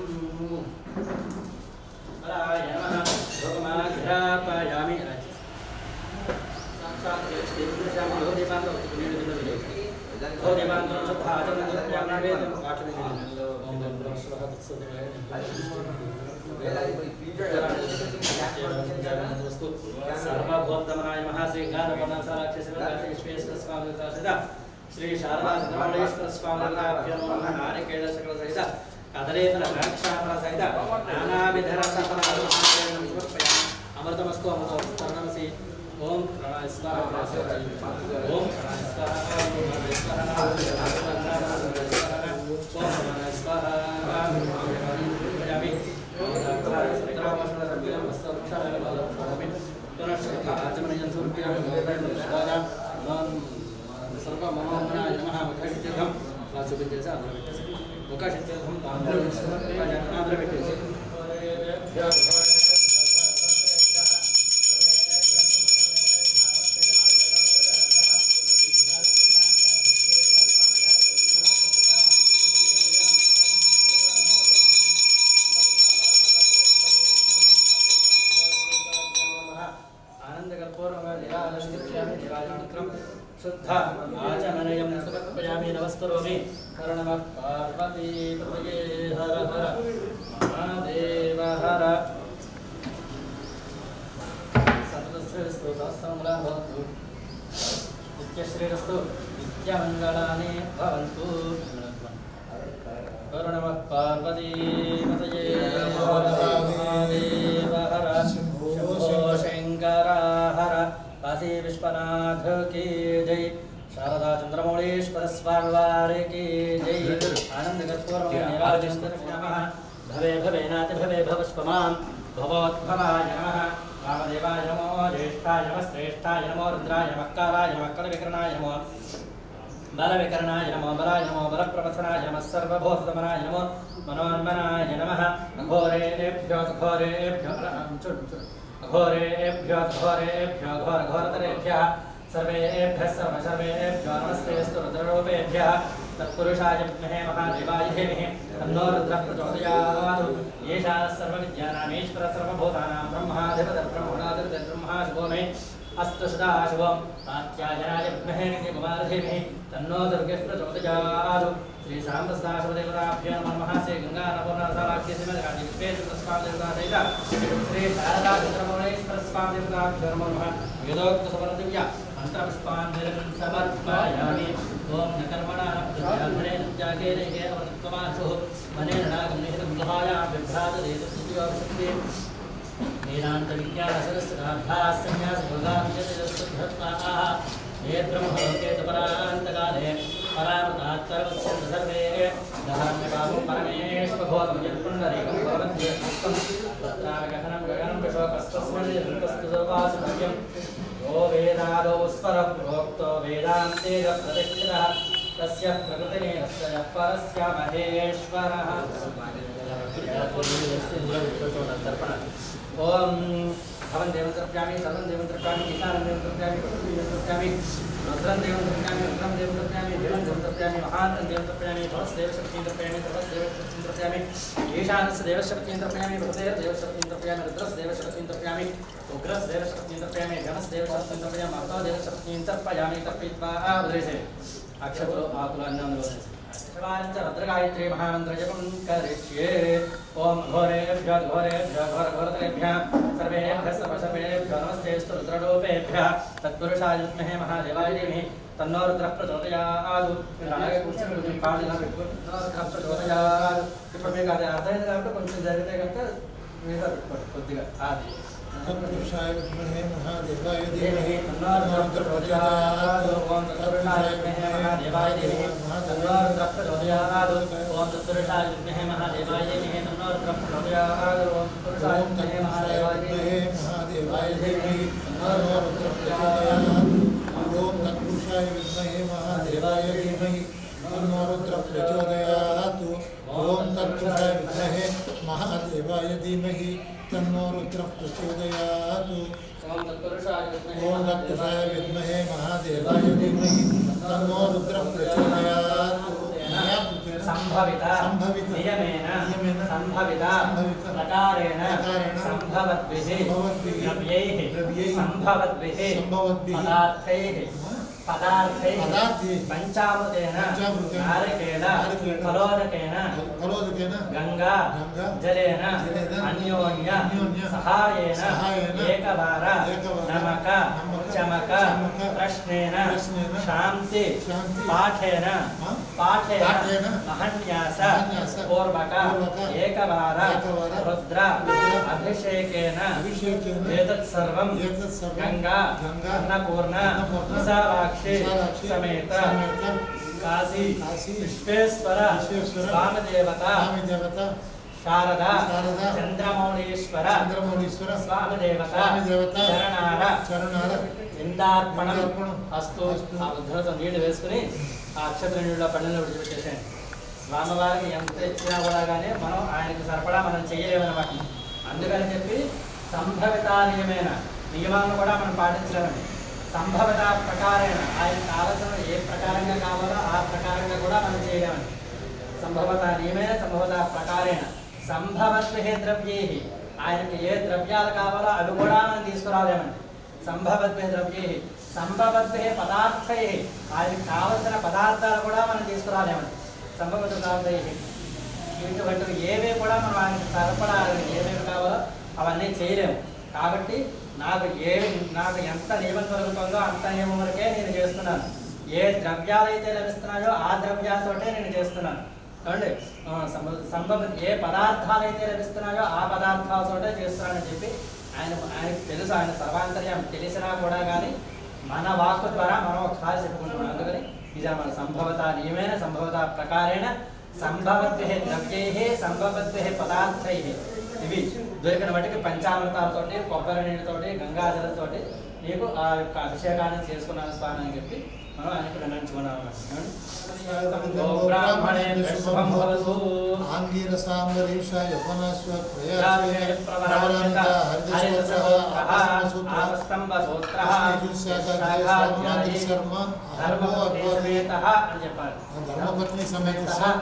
S5: हराय नमः धूपमाघ्रापयामि साक्षात् देवदेवस्यामि योगदेवान्तो योगदेवान्तो सद्धाचरणं वेदं पाठयामि ओम नमः शिवाय तत्सदेवाय सर्वभूतमनाय नमः श्री गानवनासाराक्षसमेश्वर श्री शारदा चंद्रमौळीश्वर स्वामी नमः नारिकेल सकल सहित कदलेतर द्राक्षाफल सहित नानाविध रसफलानि समर्पयामि अमृतमस्तु अमृतमस्तु ओम प्रणय स्वाहा ओम प्रणय स्वाहा ओम प्रणय स्वाहा ओम प्रणय स्वाहा शुद्ध आचमनयं समर्पयामि नमस्करोमि हर नमः पार्वती पतये हर हर महादेव हर सततश्रीरस्तु सहस्रमङ्गलं भवतु नित्यश्रीरस्तु नित्यमङ्गलानि भवन्तु हर नमः पार्वती पतये हर महादेव हर शम्भो शङ्कर हर काशी विश्वनाथ की जय शारदा चंद्रमौळीश्वर स्वामी की जय आनंद भवे भवे नाथ भवे भवस्वमां भवोद्भवाय नमः वामदेवाय नमो ज्येष्ठाय नमः श्रेष्ठाय नमो रुद्राय नमः कालाय नमः कलविकरणाय नमो बलविकरणाय नमो बलाय नमो बलप्रवसनाय नमः सर्वभूतमनाय नमो मनोन्मनाय नमः घोरेभ्यो घोरेभ्यो घोरेभ्यो घोरेभ्यो घोर घोरतरेभ्यः सर्वेभ्यः सर्व सर्वेभ्यो नमस्तेऽस्तु रुद्ररूपेभ्यः तत्पुरुषाय विद्महे महादेवाय धीमहि तन्नो रुद्रः प्रचोदयात् येषः सर्वविद्यानामीश्वरः सर्वभूतानां ब्रह्माधिपतिर्ब्रह्मणाधिपतिर्ब्रह्मा शुभो मे अस्तु सदा शुभं कात्यायनाय विद्महे नित्यकुमाराय धीमहि तन्नो दुर्गः प्रचोदयात् श्री सांब सदाशिवदेवताभ्यो नमः श्री गंगा अन्नपूर्णासाराख्य श्रीमद्घाटी विश्वेश्वरस्वामिदेवता श्री शारदा चंद्रमौळीश्वर स्वामिदेवताभ्यो नमः वेदोक्त समर्दिव्य मंत्रपुष्पान् समर्पयामि ओम न कर्मणा न प्रजाधने त्यागेन हे अमृतत्वमाशुः मनेन नागं निहितं गुहायां बिभ्रातदेतस्तुतियोपशक्ति वेदान्तविज्ञानसरस्वताभ्यासन्न्यासयोगाभ्यसुद्धत्वाः ये ब्रह्मलोके तपरान्तकाले परामृतात्तरवस्यन्त सर्वे दहान्यपापं परमेश्वरभूतं यत्पुण्डरीकं भवन्त्येकं तत्राविगहनं गगनं विशोकस्तस्मिन् हृतस्तु सर्वासु भव्यं यो वेदादौ स्वरः प्रोक्तो वेदान्ते प्रतिष्ठितः तस्य प्रकृतिरेस्य परस्य महेश्वरः ओम भवन देवं तर्पयामि सर्वं देवं तर्पयामि ईशानं देवं तर्पयामि पृथ्वीं देवं तर्पयामि रुद्रं देवं तर्पयामि रुद्रं देवं तर्पयामि देवं देवं तर्पयामि महान्तं देवं तर्पयामि भवस्देवशक्तिं तर्पयामि सर्वस्देवशक्तिं तर्पयामि ईशानस्य देवशक्तिं तर्पयामि भवदेवशक्तिं तर्पयामि रुद्रस्य देवशक्तिं तर्पयामि उग्रस्य देवशक्तिं तर्पयामि घनस्य देवशक्तिं तर्पयामि महतो देवशक्तिं तर्पयामि तर्पयित्वा आवदेशे अक्षतो आकुलान्नं रोदसे शिवांच भद्रगायत्री महामन्त्रजपं करिष्ये ओम घोरेभ्यो घोरेभ्यो घोर घोरतरेभ्यः सर्वेभ्यः सर्वसर्वेभ्यो नमस्तेऽस्तु रुद्ररूपेभ्यः तत्पुरुषाय विद्महे महादेवाय धीमहि तन्नो रुद्रः प्रचोदयात् అలాగే కూర్చొని కొంచెం కాళ్ళు ఇలా పెట్టుకొని रुद्रः प्रचोदयात् ఇప్పుడు మీకు అది అర్థమైంది కాబట్టి కొంచెం జరిగితే కనుక మీద పెట్టుకోండి కొద్దిగా అది
S4: तत्पुरुषाय विद्महे महादेवाय
S5: धीमहि तन्नो रुद्रः प्रचोदयात् ओम तत्पुरुषाय विद्महे महादेवाय धीमहि तन्नो रुद्रः प्रचोदयात् ओम तत्पुरुषाय विद्महे महादेवाय धीमहि तन्नो रुद्रः प्रचोदयात् ओम तत्पुरुषाय विद्महे महादेवाय धीमहि महादेवाय धीमहि तन्नो रुद्रः प्रचोदयात् ओम तत्पुरुषाय विद्महे महादेवाय धीमहि तन्नो रुद्रः प्रचोदयात् ओम
S4: ओम दत्तसाय विद्महे महादेवाय धीमहि तन्नो रुद्रः प्रचोदयात्।
S3: संभवित
S4: संभवित
S3: नियमेन
S4: नियमेन
S3: संभवित
S4: संभवित
S3: प्रकारेण
S4: प्रकारेण
S3: संभवद्भिः
S4: संभवद्भिः
S3: द्रव्यैः
S4: द्रव्यैः
S3: संभवद्भिः
S4: संभवद्भिः
S3: पदार्थैः पदार्थैः
S4: पदार्थैः
S3: पंचामृतेन
S4: पंचामृतेन
S3: नारिकेल
S4: नारिकेल
S3: फलोदकेन
S4: फलोदकेन
S3: गंगा
S4: गंगा
S3: जलेन
S4: जलेन
S3: अन्योन्य
S4: अन्योन्य
S3: सहायेन
S4: सहायेन
S3: एकवार
S4: एकवार
S3: नमक
S4: नमक
S3: चमक
S4: चमक
S3: प्रश्नेन
S4: प्रश्नेन
S3: शान्ति
S4: शान्ति
S3: पाठेन
S4: हाँ?
S3: पाठेन
S4: पाठेन
S3: महन्यास
S4: महन्यास
S3: पूर्वक
S4: पूर्वक
S3: एकवार
S4: एकवार
S3: रुद्र
S4: रुद्र
S3: अभिषेकेन
S4: अभिषेकेन
S3: एतत् सर्वं
S4: एतत् सर्वं
S3: गंगा
S4: गंगा
S3: अन्नपूर्ण
S4: अन्नपूर्ण
S3: विशालाक्षी
S4: विशालाक्षी
S3: समेत
S4: समेत
S3: काशी
S4: काशी
S3: विश्वेश्वर
S4: विश्वेश्वर
S3: स्वामिदेवता
S4: स्वामिदेवता
S3: शारदा
S4: शारदा
S3: चंद्रमौळीश्वर
S4: चंद्रमौळीश्वर
S3: स्वामिदेवता
S4: स्वामिदेवता
S3: శరణార
S4: చరణార
S3: ఇందార్పణం
S4: ఇందార్పణం
S3: అస్తు
S4: అస్తు.
S3: ఆ ఉద్ధరతో నీళ్లు వేసుకుని ఆ అక్షత్ర నీళ్ళలో పళ్ళని విడిచిపెట్టేసేయండి. స్వామివారికి ఎంత ఇచ్చినా కూడా కానీ మనం ఆయనకి సరిపడా మనం చెయ్యలేమన్నమాట. అందుకని చెప్పి సంభవితానియమైన నియమాలను కూడా మనం పాటించలేమండి. సంభవిత ప్రకారేణ ఆయన కావలసిన ఏ ప్రకారంగా కావాలో ఆ ప్రకారంగా కూడా మనం చేయలేమండి. సంభవత నియమేన సంభవత ప్రకారేణ సంభవద్భిః ద్రవ్యైః ఆయనకి ఏ ద్రవ్యాలు కావాలో అవి కూడా మనం తీసుకురాలేమండి. సంభవద్భిః ద్రవ్యైః సంభవద్భిః పదార్థైః ఆయనకి కావలసిన పదార్థాలు కూడా మనం తీసుకురాలేమండి. సంభవత పదార్థైః ఇటువంటివి ఏవి కూడా మనం ఆయనకి సరిపడా ఏమేమి కావాలో అవన్నీ చేయలేము. కాబట్టి నాకు ఏమి నాకు ఎంత నియమం దొరుకుతుందో అంత నియమం వరకే నేను చేస్తున్నాను. ఏ ద్రవ్యాలు అయితే లభిస్తున్నాయో ఆ ద్రవ్యాలతోటే నేను చేస్తున్నాను. కాబట్టి సంభవ ఏ పదార్థాలు అయితే లభిస్తున్నాయో ఆ పదార్థాలతోటే చేస్తున్నానని చెప్పి ఆయన ఆయనకు తెలుసు. ఆయన సర్వాంతర్యం తెలిసినా కూడా కానీ మన వాక్కు ద్వారా మనం ఒకసారి చెప్పుకుంటున్నాం. అందుకని ఇది మన సంభవత నియమేన సంభవత ప్రకారేణ సంభవద్భిః ద్రవ్యైః సంభవద్భిః పదార్థైః ఇవి దొరికిన వాటికి పంచామృతాలతోటి కొబ్బరి నీళ్ళతోటి గంగాజలంతోటి నీకు ఆ యొక్క అభిషేకాన్ని చేసుకున్నాను స్వామి అని చెప్పి మనం ఆయనకు వినంచుకున్నాం.
S4: ధర్మపత్ని సమేత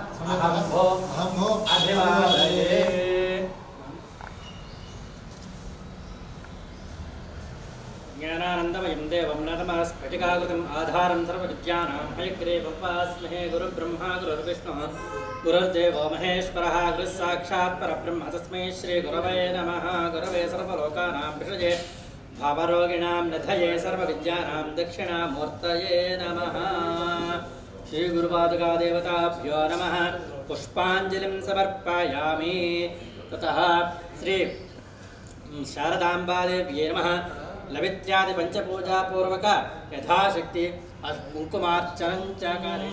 S3: జ్ఞానానందమయం దేవం నతమః స్ఫటికాకృతిం ఆధారం సర్వవిద్యానాం హయగ్రీవోపాస్మహే గురుబ్రహ్మా గురుర్విష్ణుః గురుర్దేవో మహేశ్వరः గురుः సాక్షాత్ పరబ్రహ్మ తస్మై శ్రీ గురవే నమః. గురవే సర్వలోకానాం విషజే భావరోగిణాం నిధయే సర్వవిద్యానాం దక్షిణామూర్తయే నమః. శ్రీ గురుపాదుకా దేవతాభ్యో నమః. పుష్పాంజలిం సమర్పయామి. తతః శ్రీ శారదాంబాదేవ్యై నమః. లవిత్యాది పంచపూజా పూర్వక యథాశక్తి కుంకుమార్చనం చ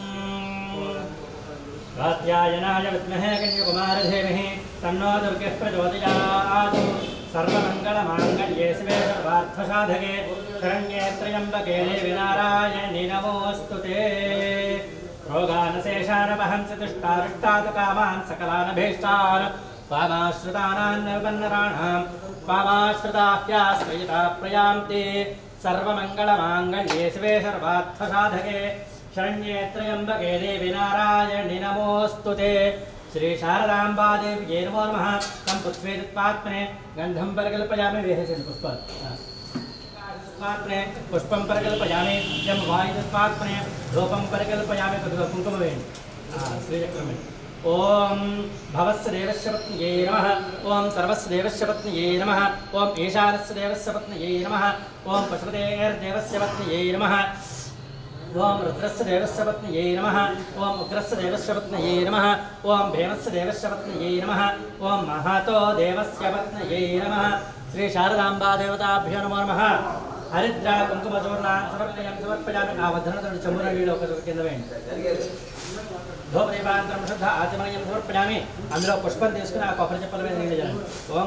S3: కాత్యాయనాయ విద్మహే కన్యకుమారధీమహి తన్నో దుర్గః ప్రచోదయాత్. సర్వమంగళమాంగళ్యే శివే సర్వార్థసాధకే శరణ్యే త్రయంబకే దేవి నారాయణి నమోऽस्तुते. రోగానశేషానవహంసి దుష్టారిష్టాతు కామాన్ సకలానభీష్టాన్ పామాశ్రితానాన్ నిర్వన్నరాణాం పామాశ్రితాహ్యాశ్రయితా ప్రయాంతి. సర్వమంగళమాంగళ్యే శివే సర్వార్థసాధకే శరణ్యే త్రయంబకే దేవి నారాయణి నమోऽस्तुते. శ్రీ శారదాంబాదేవ్యై నమో నమః. తం పుష్పేత్పాత్మనే గంధం పరికల్పయామి. వేసేసి పుష్పాలు పాత్మనే పుష్పం పరికల్పయామి. యం వాయుపాత్మనే రూపం పరికల్పయామి. కొద్దిగా కుంకుమ వేయండి. శ్రీచక్రమే. ఓం భవస్య దేవస్య పత్న్యై నమః. ఓం సర్వస్య దేవస్య పత్న్యై నమః. ఓం ఈశానస్య దేవస్య పత్న్యై నమః. ఓం పశుపతేర్దేవస్య పత్న్యై నమః. ఓం రుద్రస్య దేవస్య పత్న్యై నమః. ఓం ఉగ్రస్య దేవస్య పత్న్యై నమః. ఓం భీమస్య దేవస్య పత్న్యై నమః. ఓం మహాతో దేవస్య పత్న్యై నమః. శ్రీ శారదాంబా దేవతాభ్యో నమో నమః. హరిద్ర కుంకుమ చూర్ణాన్ని సమర్పయామి సమర్పయామి. ఆ వద్దనతో చముర వీళ్ళు ఒక కింద వేయండి. ధూపదీపాంతరం శుద్ధ ఆచమనీయం సమర్పయామి. అందులో పుష్పం తీసుకుని ఆ కొబ్బరి చెప్పల మీద నీళ్ళు చేయండి. ఓం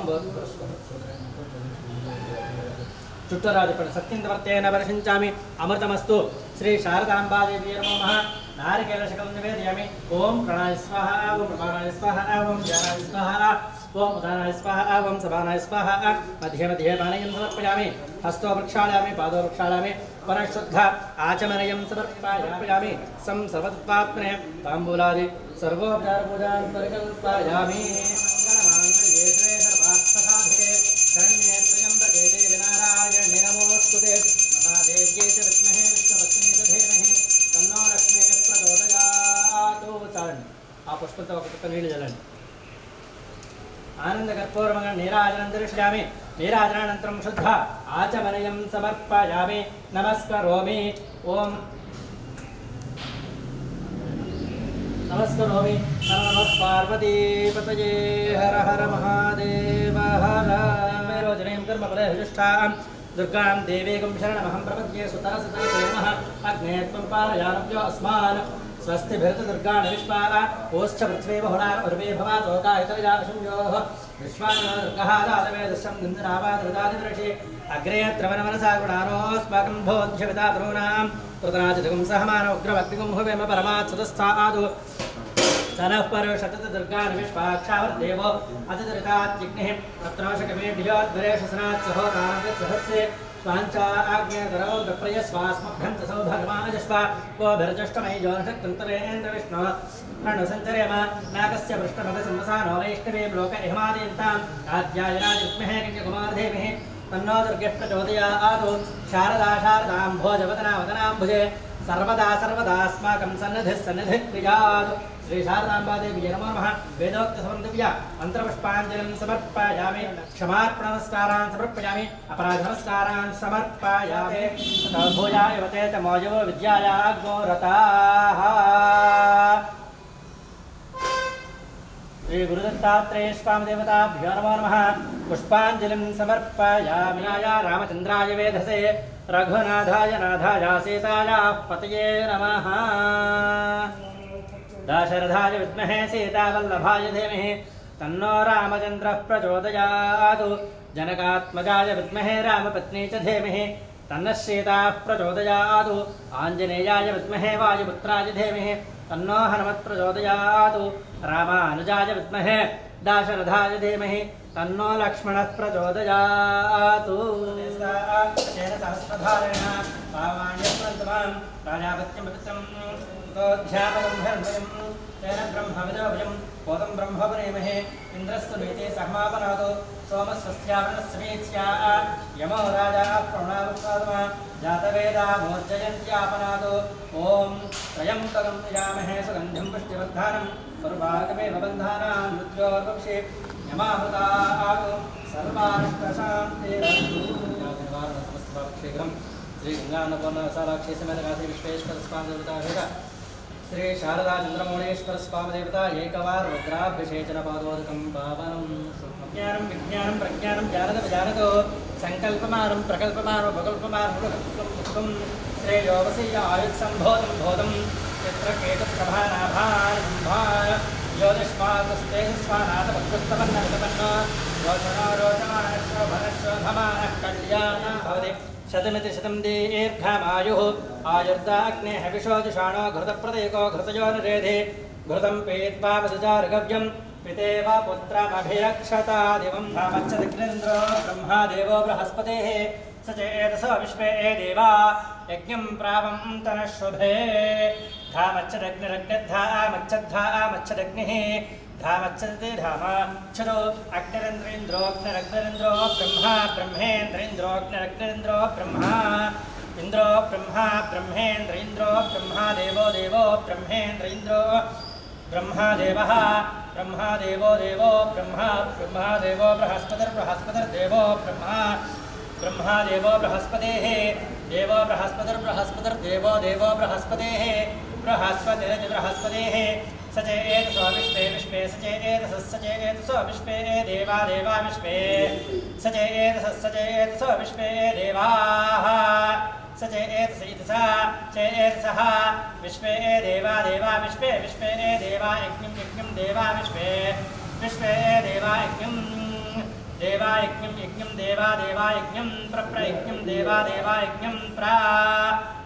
S3: చుట్టూరాజపడి సత్యంతవర్తేన వర్షించామి. అమృతమస్తు. శ్రీ శారదాంబాదేవ్యై నమో నమః. నారికేళశకం నివేదయామి. ఓం ప్రణాయ స్వాహ. ఓం ప్రాణాయ స్వాహ. ఓం జ్ఞానాయ స్వాహ.
S5: ओम उदानाय स्वाहा ओम सबानाय स्वाहा मध्ये मध्ये पानयं समर्पयामि हस्तो प्रक्षालयामि पादो प्रक्षालयामि परशुद्ध आचमनयं समर्पयामि सं सर्वतत्त्वात्मने ताम्बूलादि सर्वोपचार पूजां परिकल्पयामि मंगलमांगल्ये शिवे सर्वार्थसाधिके शरण्ये त्र्यम्बके देवी नारायणे नमोस्तुते महादेव्यै च विद्महे विष्णुपत्नी च धीमहि तन्नो लक्ष्मीः प्रचोदयात् चारण आ पुष्पंతో ఒక చుక్క నీళ్లు చల్లండి आनंद कर्पूरमंगल नीराजनं दर्शयामि नीराजनानन्तरं शुद्ध आचमनयं समर्पयामि नमस्करोमि ओम नमस्करोमि नमः पार्वती पतये हर हर महादेव हर रोजनीं कर्मफलजुष्टां दुर्गां देवीं शरणमहं प्रपद्ये सुतरसुतरसे नमः अग्ने त्वं पालयानभ्यो अस्मान् स्वस्ति भरत दुर्गा विश्वाः ओश्च पृथ्वी बहुला उर्वे भवातो गायतविजाशुंयोः विश्वानो दुर्गः दातवेदशं निन्दनावादृदादिदृशे अग्रे त्रवनमनसा गुणानोऽस्माकं भोध्यविता तरूणां कृतनाचितकं सहमानो उग्रभक्तिकं हुवेम परमात्सतस्थादु सनः परशतत दुर्गान् विश्वाक्षावर्देवो अतिदरितात्यग्निः तत्रशकमेढ्योद्वरेशसनात् सहोदानवित्सहस्रे स्वाञ्चा आज्ञाकरो विप्रयस्वास्मभ्यं तसौ भगवानजस्वा को भरजष्टमयि जोनशक्तन्तरेन्द्र विष्णु रणसञ्चरेम नाकस्य पृष्ठभगसंवसानो वैष्णवीं लोक इहमादीन्ताम् आद्यायनादिविद्महे कन्यकुमारधीमहि तन्नो दुर्गेः प्रचोदयात् शारदा शारदां भोजवदना वदनाम्भुजे सर्वदा सर्वदास्माकं सन्निधिः सन्निधिः क्रियात् श्री शारदांबा देवी नमो नमः वेदोक्त समर्पया मंत्रपुष्पांजलिं समर्पयामि क्षमार्पण नमस्कारान् समर्पयामि अपराध नमस्कारान् समर्पयामि भोजाय वते तमोजो विद्याया अग्नोरताः श्री गुरुदत्तात्रेय स्वामी देवताभ्यो नमो नमः पुष्पांजलिं समर्पयामि रामचंद्राय वेधसे रघुनाथाय नाथाय सीताय पतये नमः दाशरथाय विद्महे सीतावल्लभाय धीमहि तन्नो रामचन्द्रः प्रचोदयात् जनकात्मजाय विद्महे रामपत्नी च धीमहि तन्नः सीता प्रचोदयात् आञ्जनेयाय विद्महे वायुपुत्राय धीमहि तन्नो हनुमत् प्रचोदयात् रामानुजाय विद्महे दाशरथाय धीमहि तन्नो लक्ष्मणः प्रचोदयात् सहस्रधारेण पावाण्यप्रन्तमां राजापत्यं पवित्रं ध्यापकं धर्मयं तेन ब्रह्मविदोभयं बोधं ब्रह्मपरेमहे इन्द्रस्तु नीते सहमापनादो सोमस्वस्यावरणस्वीत्या यमो राजा प्रणामस्वादमा जातवेदा मोर्जयन्त्यापनादो ॐ त्रयम्बकं यजामहे सुगन्धिं पुष्टिवर्धानं सर्वागमेव बन्धानां मृत्योर्वक्षे यमामृतात् सर्वाष्टशान्तिरस्तु समस्तपापक्षेत्रं श्री गंगान्नपूर्णवसालाक्षी समेत काशी विश्वेश्वर स्वामी देवता भेद श्री शारदा चंद्रमौळेश्वर स्वामी देवता एकवार रुद्राभिषेचन पादोदकं पावनं ज्ञानं विज्ञानं प्रज्ञानं जानत विजानतो संकल्पमानं प्रकल्पमानो भगल्पमानं श्रेयोवसीय आयुत्सम्भोधं बोधं चित्रकेतुप्रभानाभान् ज्योतिष्मातस्तेजस्वानाथभक्तस्तवन्नतपन्नो रोचनो रोचमानश्रोभनश्रोभमानः कल्याणः भवति शतमिति शतं दीर्घमायुः आयुर्दाग्ने हविषोजुषाणो घृतप्रदेको घृतयो निरेधे घृतं पीत्वा मधुजार्गव्यं पितेव पुत्रमभिरक्षता दिवं धामच्छदिग्नेन्द्रो ब्रह्मादेवो बृहस्पतेः स चेतसो विश्वे देवा यज्ञं प्रावं तनः शुभे धामच्छदग्निरग्निर्धामच्छद्धामच्छदग्निः धामच्छदते धामच्छदो अग्निरेन्द्रेन्द्रोऽग्निरग्निरेन्द्रो ब्रह्मा ब्रह्मेन्द्रेन्द्रोऽग्निरग्निरेन्द्रो ब्रह्मा इंद्रो ब्रह्मा ब्रह्मेन्द्रेन्द्रो ब्रह्मा देवो देवो ब्रह्मेन्द्रेन्द्रो ब्रह्मा देवः ब्रह्मा देवो देवो ब्रह्मा ब्रह्मा देवो बृहस्पतिर्बृहस्पतिर्देवो ब्रह्मा ब्रह्मा देवो बृहस्पतेः देवो बृहस्पतिर्बृहस्पतिर्देवो देवो बृहस्पतेः बृहस्पतिर्बृहस्पतेः स चेतसो विश्वे विश्वे स चेतसः स चेतसो विश्वे देवा देवा विश्वे स चेतसः स चेतसो विश्वे देवाः स चेतसा चेतसः विश्वे देवा देवा विश्वे विश्वे देवा यज्ञं यज्ञं देवा विश्वे विश्वे देवा यज्ञं देवा यज्ञं यज्ञं देवा देवा यज्ञं प्रप्रयज्ञं देवा देवा यज्ञं प्रा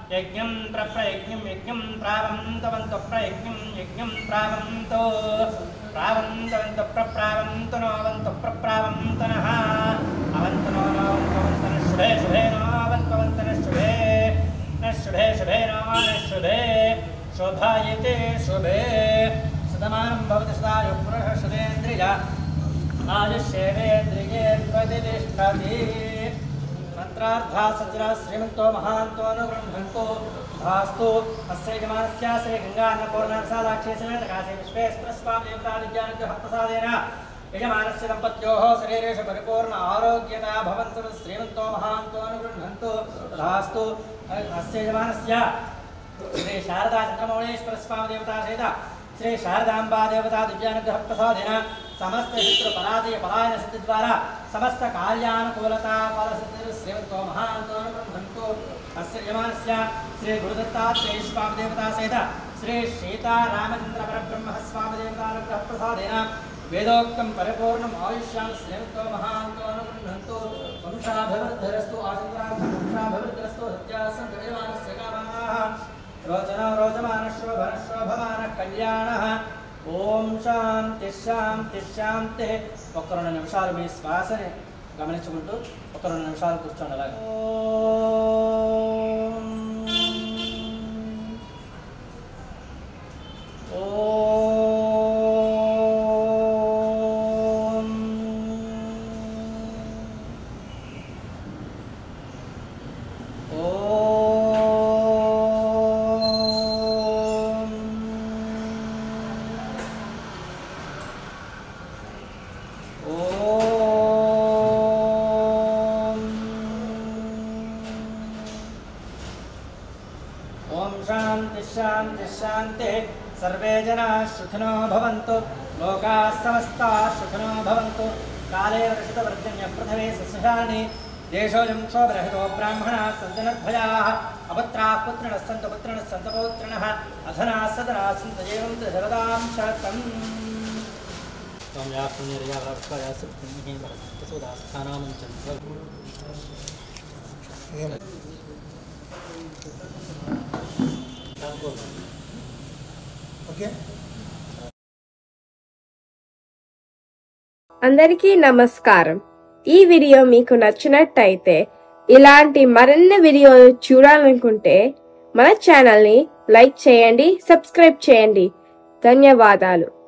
S3: यज्ञं प्रप्रयज्ञं यज्ञं प्रावन्तवन्तो प्रयज्ञं यज्ञं प्रावन्तो प्रावन्तवन्तो प्रप्रावन्तो नोवन्तो प्रप्रावन्तनः अवन्तनो नोवन्तवन्तन शुभे शुभे नोवन्तवन्तन शुभे न शुभे शुभे नो न शुभे शोभायते शुभे शतमानं भवति शतायुः पुरुषः शतेन्द्रिय आयुष्येवेन्द्रिये प्रतिष्ठति मंत्रार्था सचरा श्रीमंतो महांतो अनुगृह्णन्तो भास्तु अस्य यजमानस्य श्री गंगा अन्नपूर्णाक्षालाक्षे समेत कासे विश्वे स्प्रस्वाम देवता विज्ञानग्रह प्रसादेन यजमानस्य दंपत्योः शरीरेषु परिपूर्ण आरोग्यता भवन्तु श्रीमंतो महांतो अनुगृह्णन्तो भास्तु अस्य यजमानस्य श्री शारदा चंद्रमौळेश्वर स्वामी देवता सहित श्री शारदांबा देवता दिव्यानुग्रह प्रसादेन समस्त शत्रु पराजय पलायन सिद्धि द्वारा समस्त कार्यानुकूलता फल सिद्धि श्रीमंतो महांतो अनुगृह्णन्तो अस्य यजमानस्य श्री गुरुदत्तात्रेय स्वामी देवता सहित श्री सीता रामचंद्र परब्रह्म स्वामी देवता अनुग्रह प्रसादेन वेदोक्तं परिपूर्णम् आयुष्यां श्रीमंतो महांतो अनुगृह्णन्तो वंशाभिवृद्धिरस्तु आचन्द्रार्थं वंशाभिवृद्धिरस्तु सत्यासं यजमानस्य कामाः रोचना रोचमानश्वभनश्वभमानः कल्याणः ओम शांति शांति शांति ఒక రెండు నిమిషాలు మీ శ్వాసని గమనించుకుంటూ ఒక రెండు నిమిషాలు కూర్చోండి అలాగే शांति शांति सर्वे जनाः सुखिनो भवन्तु लोकाः समस्ताः सुखिनो भवन्तु काले वर्षितवर्जन्य पृथिवी सस्यशालिनी देशोऽयं क्षोभरहितो ब्राह्मणाः सन्तु निर्भयाः अपत्राः पुत्रिणः सन्तु पुत्रिणः सन्तु पौत्रिणः अधनाः सदनाः सन्तु जीवन्तु जगदां शतम्
S6: అందరికీ నమస్కారం. ఈ వీడియో మీకు నచ్చినట్టయితే ఇలాంటి మరిన్ని వీడియోలు చూడాలనుకుంటే మన ఛానల్ ని లైక్ చేయండి, సబ్స్క్రైబ్ చేయండి. ధన్యవాదాలు.